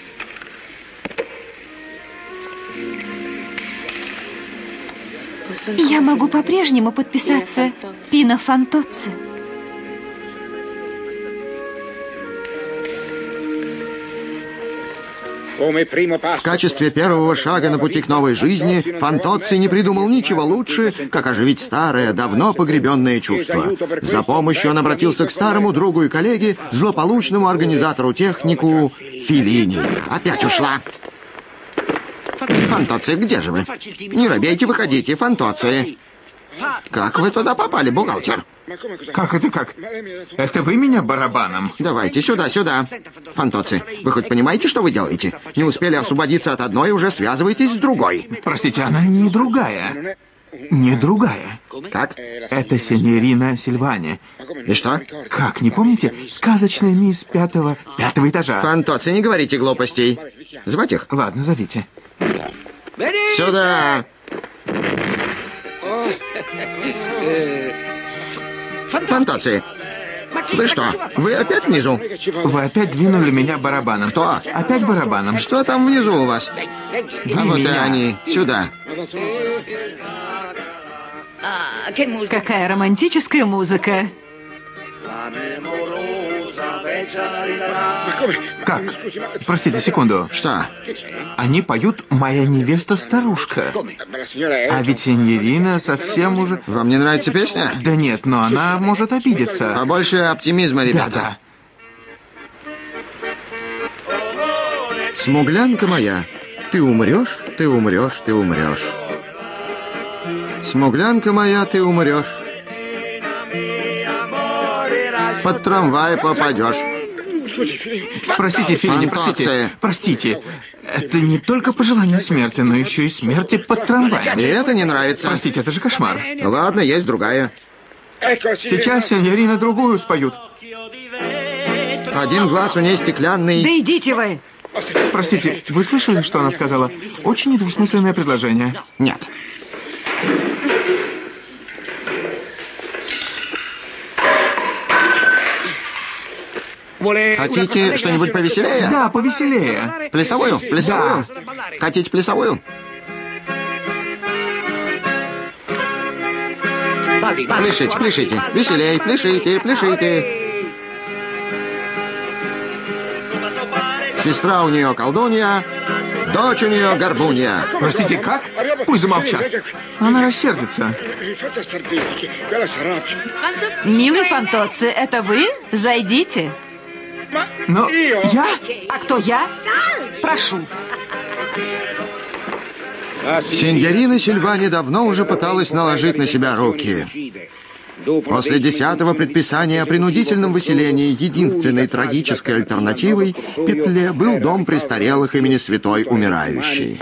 Я могу по-прежнему подписаться Пино Фантоцци. В качестве первого шага на пути к новой жизни Фантоцци не придумал ничего лучше, как оживить старое, давно погребенное чувство. За помощью он обратился к старому другу и коллеге, злополучному организатору технику Феллини. Опять ушла. Фантоцци, где же вы? Не робейте, выходите, Фантоцци. Как вы туда попали, бухгалтер? Как это как? Это вы меня барабаном? Давайте сюда, сюда. Фантоцци, вы хоть понимаете, что вы делаете? Не успели освободиться от одной, уже связываетесь с другой. Простите, она не другая. Не другая. Как? Это сеньорина Сильвани. И что? Как, не помните? Сказочная мисс пятого, пятого этажа. Фантоцци, не говорите глупостей. Звать их? Ладно, зовите. Сюда! Фантоцци, вы что, вы опять внизу? Вы опять двинули меня барабаном. Кто? Опять барабаном. Что там внизу у вас? Вы А вот и меня. они, сюда. Какая романтическая музыка. Как? Простите, секунду. Что? Они поют «Моя невеста-старушка». А ведь сеньорина совсем уже... Вам не нравится песня? Да нет, но она может обидеться. Побольше оптимизма, ребята. Да-да. Смуглянка моя, ты умрешь, ты умрешь, ты умрешь. Смуглянка моя, ты умрешь. Под трамвай попадешь. Простите, Феллини, Фантоцци. простите. Простите. Это не только пожелание смерти, но еще и смерти под трамваем. И это не нравится. Простите, это же кошмар. Ладно, есть другая. Сейчас сеньорина другую споют. Один глаз у ней стеклянный. Да идите вы. Простите, вы слышали, что она сказала? Очень недвусмысленное предложение. Нет. Хотите что-нибудь повеселее? Да, повеселее. Плясовую? Плясовую? Хотите плясовую? Пляшите, пляшите. Веселей, пляшите, пляшите. Сестра у нее колдунья, дочь у нее горбунья. Простите, как? Пусть замолчат. Она рассердится. Милый Фантоцци, это вы? Зайдите. Но я? А кто я? Прошу. Синьорина Сильвани давно уже пыталась наложить на себя руки. После десятого предписания о принудительном выселении единственной трагической альтернативой петле был дом престарелых имени Святой Умирающей.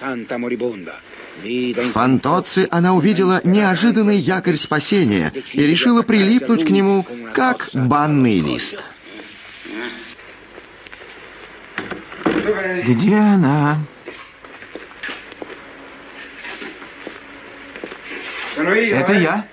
В Фантоцци она увидела неожиданный якорь спасения и решила прилипнуть к нему, как банный лист. Где она? Это я.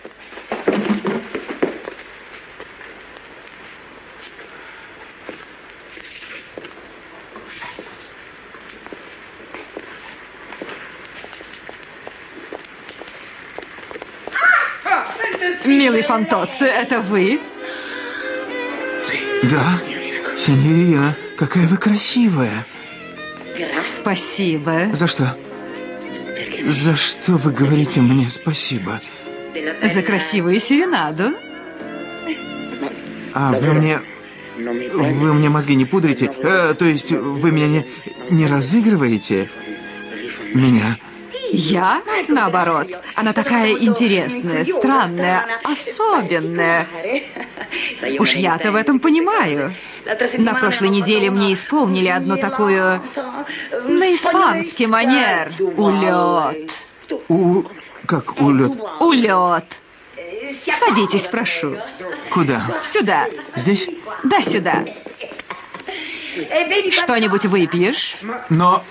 Милый Фантоцци, это вы? Да, синьорина, какая вы красивая. Спасибо. За что? За что вы говорите мне спасибо? За красивую серенаду. А вы мне... Вы мне мозги не пудрите? Э, то есть вы меня не, не разыгрываете? Меня? Я, наоборот. Она такая интересная, странная, особенная. Уж я-то в этом понимаю. На прошлой неделе мне исполнили одну такую... на испанский манер. Улет. У... Как улет? Улет. Садитесь, прошу. Куда? Сюда. Здесь? Да, сюда. Что-нибудь выпьешь? Но...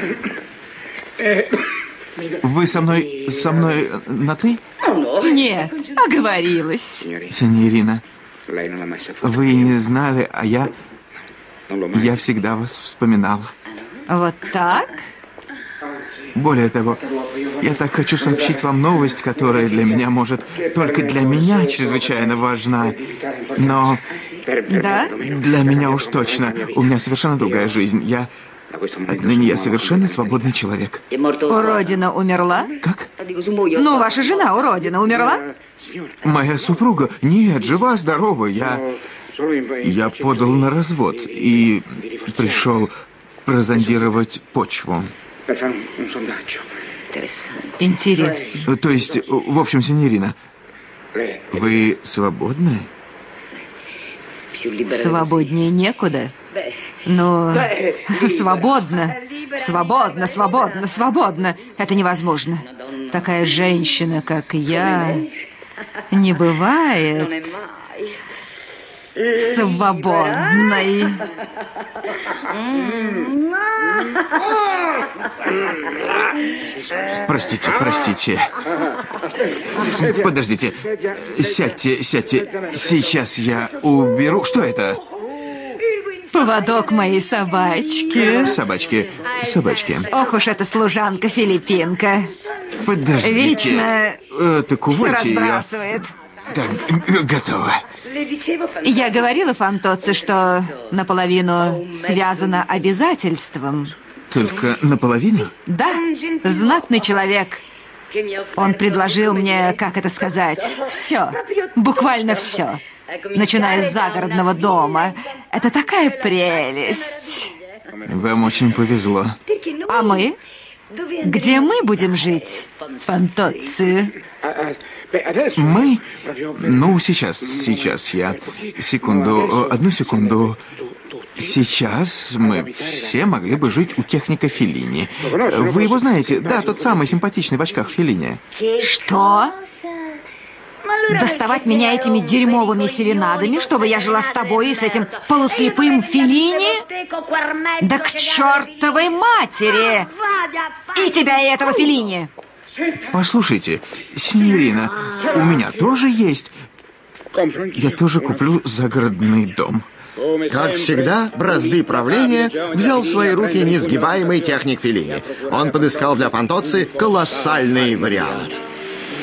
Вы со мной... со мной на «ты»? Нет, оговорилась. Синьорина, вы не знали, а я... Я всегда вас вспоминал. Вот так? Более того, я так хочу сообщить вам новость, которая для меня, может, только для меня чрезвычайно важна. Но... Да? Для меня уж точно. У меня совершенно другая жизнь. Я... Отныне я совершенно свободный человек. Уродина умерла? Как? Ну, ваша жена уродина умерла? Моя супруга? Нет, жива-здорова. Я... Я подал на развод и пришел прозондировать почву. Интересно. То есть, в общем, синьорина, вы свободны? Свободнее некуда. Но свободно, свободно, свободно, свободно. Это невозможно. Такая женщина, как я, не бывает свободной. Простите, простите. Подождите. Сядьте, сядьте. Сейчас я уберу. Что это? Поводок моей собачки. Собачки, собачки. Ох уж эта служанка-филиппинка. Подождите. Вечно э, так все увольте ее. разбрасывает. Так, готово. Я говорила Фантоцци, что наполовину связано обязательством. Только наполовину? Да, знатный человек. Он предложил мне, как это сказать, все, буквально все. Начиная с загородного дома. Это такая прелесть. Вам очень повезло. А мы? Где мы будем жить, Фантоцци? Мы? Ну, сейчас, сейчас я... Секунду, одну секунду. Сейчас мы все могли бы жить у техника Феллини. Вы его знаете? Да, тот самый симпатичный в очках Феллини. Что? Доставать меня этими дерьмовыми серенадами, чтобы я жила с тобой и с этим полуслепым Феллини? Да к чертовой матери! И тебя, и этого Феллини! Послушайте, синьорина, у меня тоже есть... Я тоже куплю загородный дом. Как всегда, бразды правления взял в свои руки несгибаемый техник Феллини. Он подыскал для Фантоцци колоссальный вариант.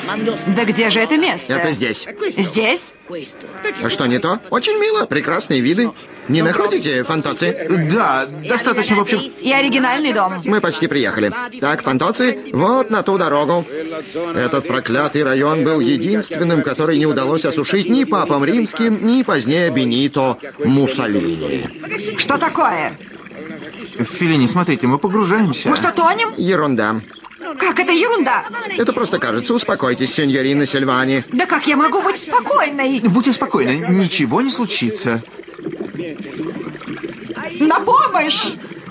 Да где же это место? Это здесь. Здесь? А что, не то? Очень мило, прекрасные виды. Не находите, Фантоцци? Да, достаточно, в общем... И оригинальный дом. Мы почти приехали. Так, Фантоцци, вот на ту дорогу. Этот проклятый район был единственным, который не удалось осушить ни папам римским, ни позднее Бенито Муссолини. Что такое? Феллини, смотрите, мы погружаемся. Мы что, тонем? Ерунда. Как это ерунда? Это просто кажется. Успокойтесь, сеньорина Сильвани. Да как я могу быть спокойной? Будьте спокойны, ничего не случится. На помощь!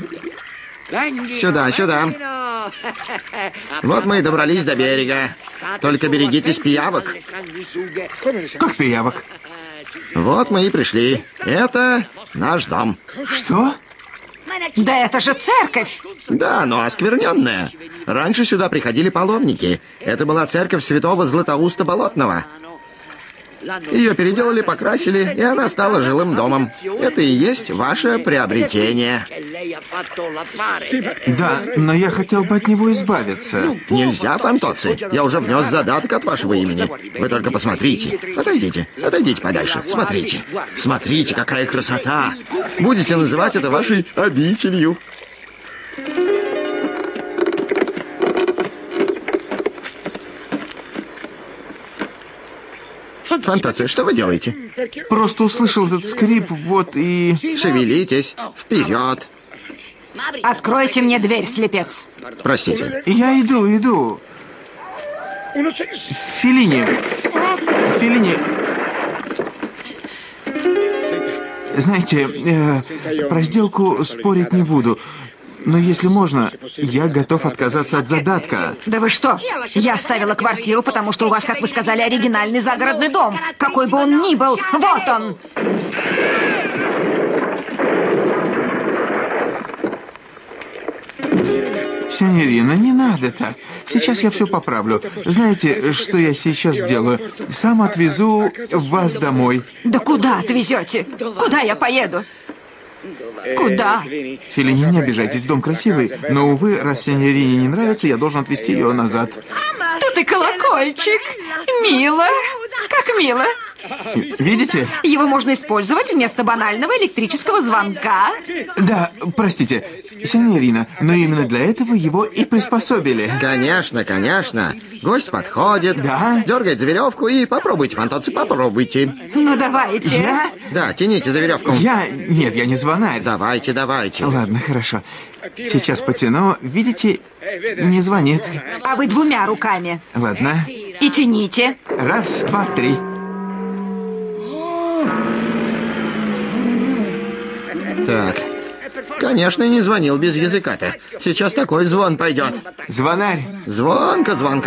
Сюда, сюда. Вот мы и добрались до берега. Только берегитесь пиявок. Как пиявок? Вот мы и пришли. Это наш дом. Что? Да это же церковь! Да, но оскверненная. Раньше сюда приходили паломники. Это была церковь святого Златоуста Болотного. Ее переделали, покрасили, и она стала жилым домом. Это и есть ваше приобретение. Да, но я хотел бы от него избавиться. Нельзя, Фантоцци. Я уже внес задаток от вашего имени. Вы только посмотрите. Отойдите, отойдите подальше. Смотрите. Смотрите, какая красота. Будете называть это вашей обителью. Фантоцци, что вы делаете? Просто услышал этот скрип, вот и... Шевелитесь. Вперед. Откройте мне дверь, слепец. Простите. Я иду, иду. Феллини. Феллини. Знаете, э, про сделку спорить не буду. Но если можно, я готов отказаться от задатка. Да вы что? Я оставила квартиру, потому что у вас, как вы сказали, оригинальный загородный дом. Какой бы он ни был, вот он! Синьорина, не надо так. Сейчас я все поправлю. Знаете, что я сейчас сделаю? Сам отвезу вас домой. Да куда отвезете? Куда я поеду? Куда? Феллини, не обижайтесь, дом красивый, но, увы, раз синьорине не нравится, я должен отвезти ее назад. Тут и колокольчик. Мило. Как мило. Видите? Его можно использовать вместо банального электрического звонка. Да, простите, синьорина, но именно для этого его и приспособили. Конечно, конечно. Гость подходит, Да? дергает за веревку и попробуйте, Фантоцци, попробуйте. Ну, давайте. Я? Да, тяните за веревку. Я? Нет, я не звонарь. Давайте, давайте. Ладно, хорошо. Сейчас потяну. Видите, не звонит. А вы двумя руками. Ладно. И тяните. Раз, два, три. Так. Конечно, не звонил без языка-то. Сейчас такой звон пойдет. Звонарь. Звонко, звонко.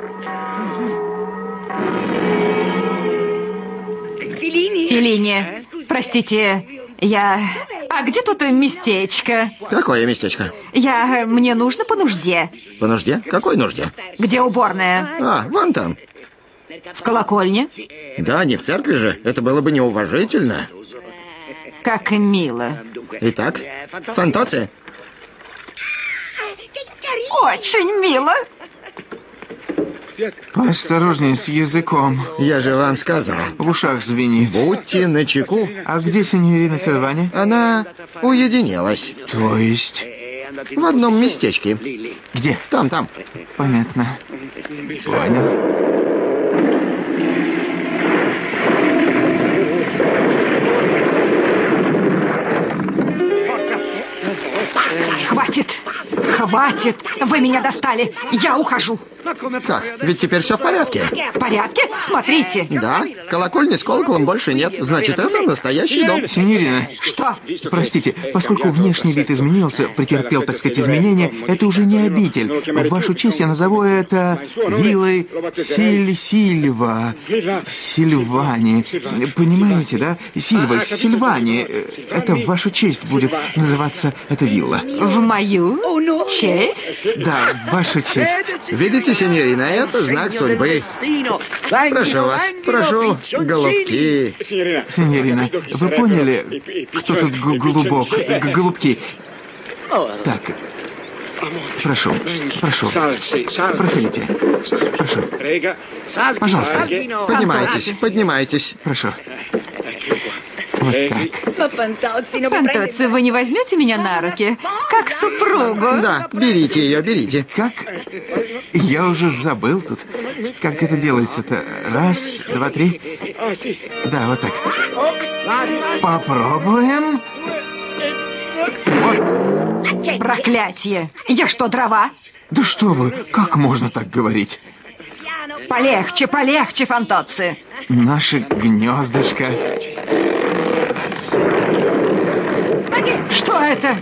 Феллини, простите, я... А где тут местечко? Какое местечко? Я... Мне нужно по нужде. По нужде? Какой нужде? Где уборная? А, вон там. В колокольне? Да, не в церкви же. Это было бы неуважительно. Как мило. Итак, Фантоцци. Очень мило. Поосторожнее с языком. Я же вам сказал. В ушах звенит. Будьте начеку. А где синьорина Сильвани? Она уединилась. То есть? В одном местечке. Где? Там, там. Понятно. Понял. Хватит! Хватит! Вы меня достали! Я ухожу! Как? Ведь теперь все в порядке. В порядке? Смотрите! Да, колокольни с колоколом больше нет. Значит, это настоящий дом. Синьорина. Что? Простите, поскольку внешний вид изменился, претерпел, так сказать, изменения, это уже не обитель. В вашу честь я назову это виллой Силь-Сильва. Сильвани. Понимаете, да? Сильва, Сильвани. Это в вашу честь будет называться эта вилла. В мою честь? Да, в вашу честь. Видите, сеньорина, это знак судьбы. Прошу вас, прошу, голубки. Синьорина, вы поняли, кто тут г- голубок? Г- голубки. Так, Прошу, прошу. Проходите. Прошу. Пожалуйста. Поднимайтесь, поднимайтесь. Прошу. Вот так. Фантоцци, вы не возьмете меня на руки? Как супругу? Да, берите ее, берите. Как? Я уже забыл тут. Как это делается-то? Раз, два, три. Да, вот так. Попробуем. Вот. Проклятие! Я что, дрова? Да что вы, как можно так говорить? Полегче, полегче, Фантоцци. Наше гнездышко. Что это?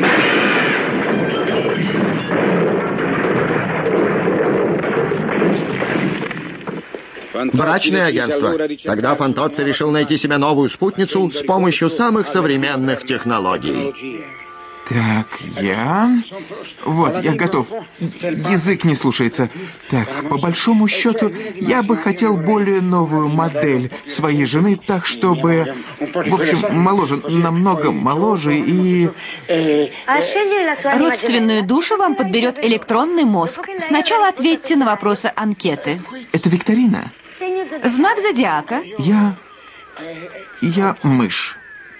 Брачное агентство. Тогда Фантоцци решил найти себе новую спутницу с помощью самых современных технологий. Так, я... Вот, я готов. Язык не слушается. Так, по большому счету, я бы хотел более новую модель своей жены, так, чтобы... В общем, моложе, намного моложе и... Родственную душу вам подберет электронный мозг. Сначала ответьте на вопросы анкеты. Это викторина? Знак зодиака. Я... Я мышь.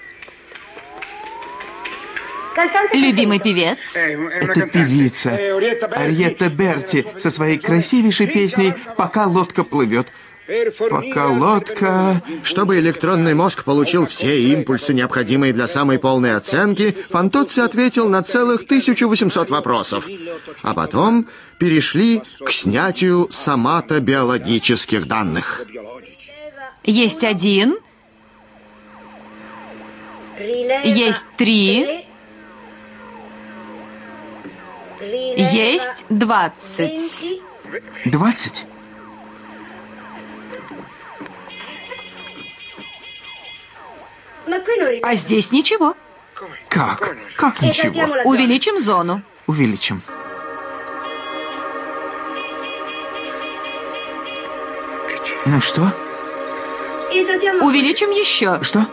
Любимый певец. Это певица Ариетта Берти со своей красивейшей песней «Пока лодка плывет». Пока лодка... Чтобы электронный мозг получил все импульсы, необходимые для самой полной оценки, Фантоцци ответил на целых тысячу восемьсот вопросов. А потом перешли к снятию сомато-биологических данных. Есть один. Есть три. Есть двадцать. Двадцать? А здесь ничего. Как? Как ничего? Увеличим зону. Увеличим. Ну что? Увеличим еще. Что?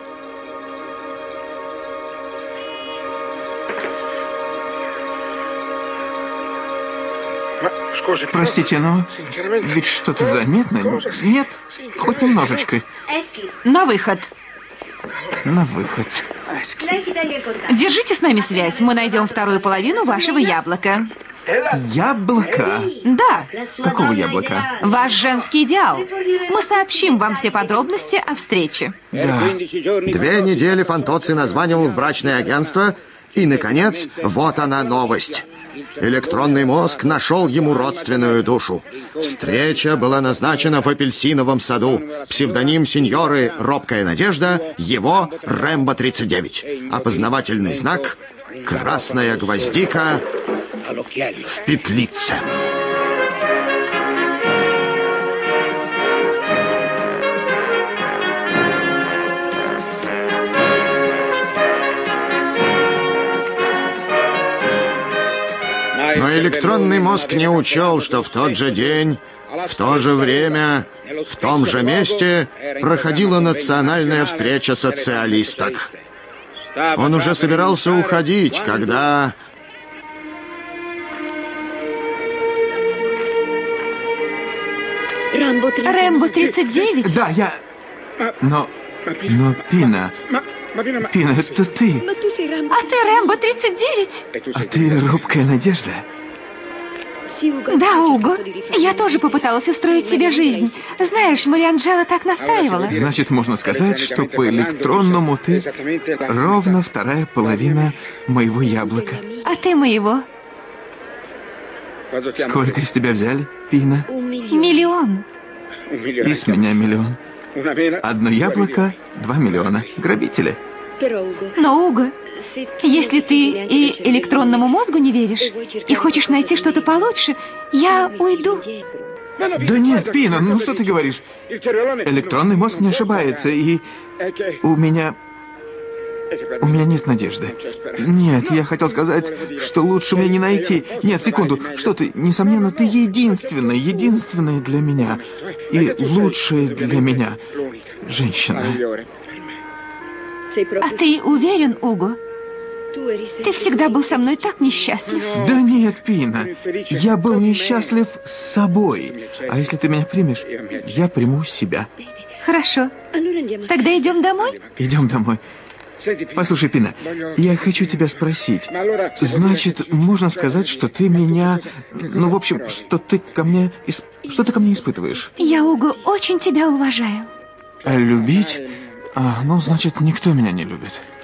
Простите, но ведь что-то заметно? Нет? Хоть немножечко. На выход. На выход. Держите с нами связь. Мы найдем вторую половину вашего яблока. Яблоко? Да. Какого яблока? Ваш женский идеал. Мы сообщим вам все подробности о встрече. Да. Две недели Фантоцци названивал в брачное агентство, и, наконец, вот она новость. Электронный мозг нашел ему родственную душу. Встреча была назначена в апельсиновом саду. Псевдоним сеньоры «Робкая надежда», его «Рэмбо тридцать девять». Опознавательный знак «Красная гвоздика в петлице». Но электронный мозг не учел, что в тот же день, в то же время, в том же месте проходила национальная встреча социалисток. Он уже собирался уходить, когда... Рэмбо тридцать девять? Да, я... Но... Но, Пина... Пина, это ты. А ты Рэмбо тридцать девять? А ты робкая надежда? Да, Уго. Я тоже попыталась устроить себе жизнь. Знаешь, Марианджела так настаивала. Значит, можно сказать, что по электронному ты ровно вторая половина моего яблока. А ты моего? Сколько из тебя взяли, Пина? Миллион. И с меня миллион. Одно яблоко, два миллиона. Грабители. Но, Уго, если ты и электронному мозгу не веришь, и хочешь найти что-то получше, я уйду. Да нет, Пина, ну что ты говоришь? Электронный мозг не ошибается, и у меня... У меня нет надежды. Нет, я хотел сказать, что лучше мне не найти. Нет, секунду, что ты? Несомненно, ты единственная, единственная для меня. И лучшая для меня женщина. А ты уверен, Уго? Ты всегда был со мной так несчастлив. Да нет, Пина, я был несчастлив с собой. А если ты меня примешь, я приму себя. Хорошо. Тогда идем домой? Идем домой. Послушай, Пина, я хочу тебя спросить. Значит, можно сказать, что ты меня... Ну, в общем, что ты ко мне... Исп... Что ты ко мне испытываешь? Я, Уго, очень тебя уважаю. А любить? А, ну, значит, никто меня не любит.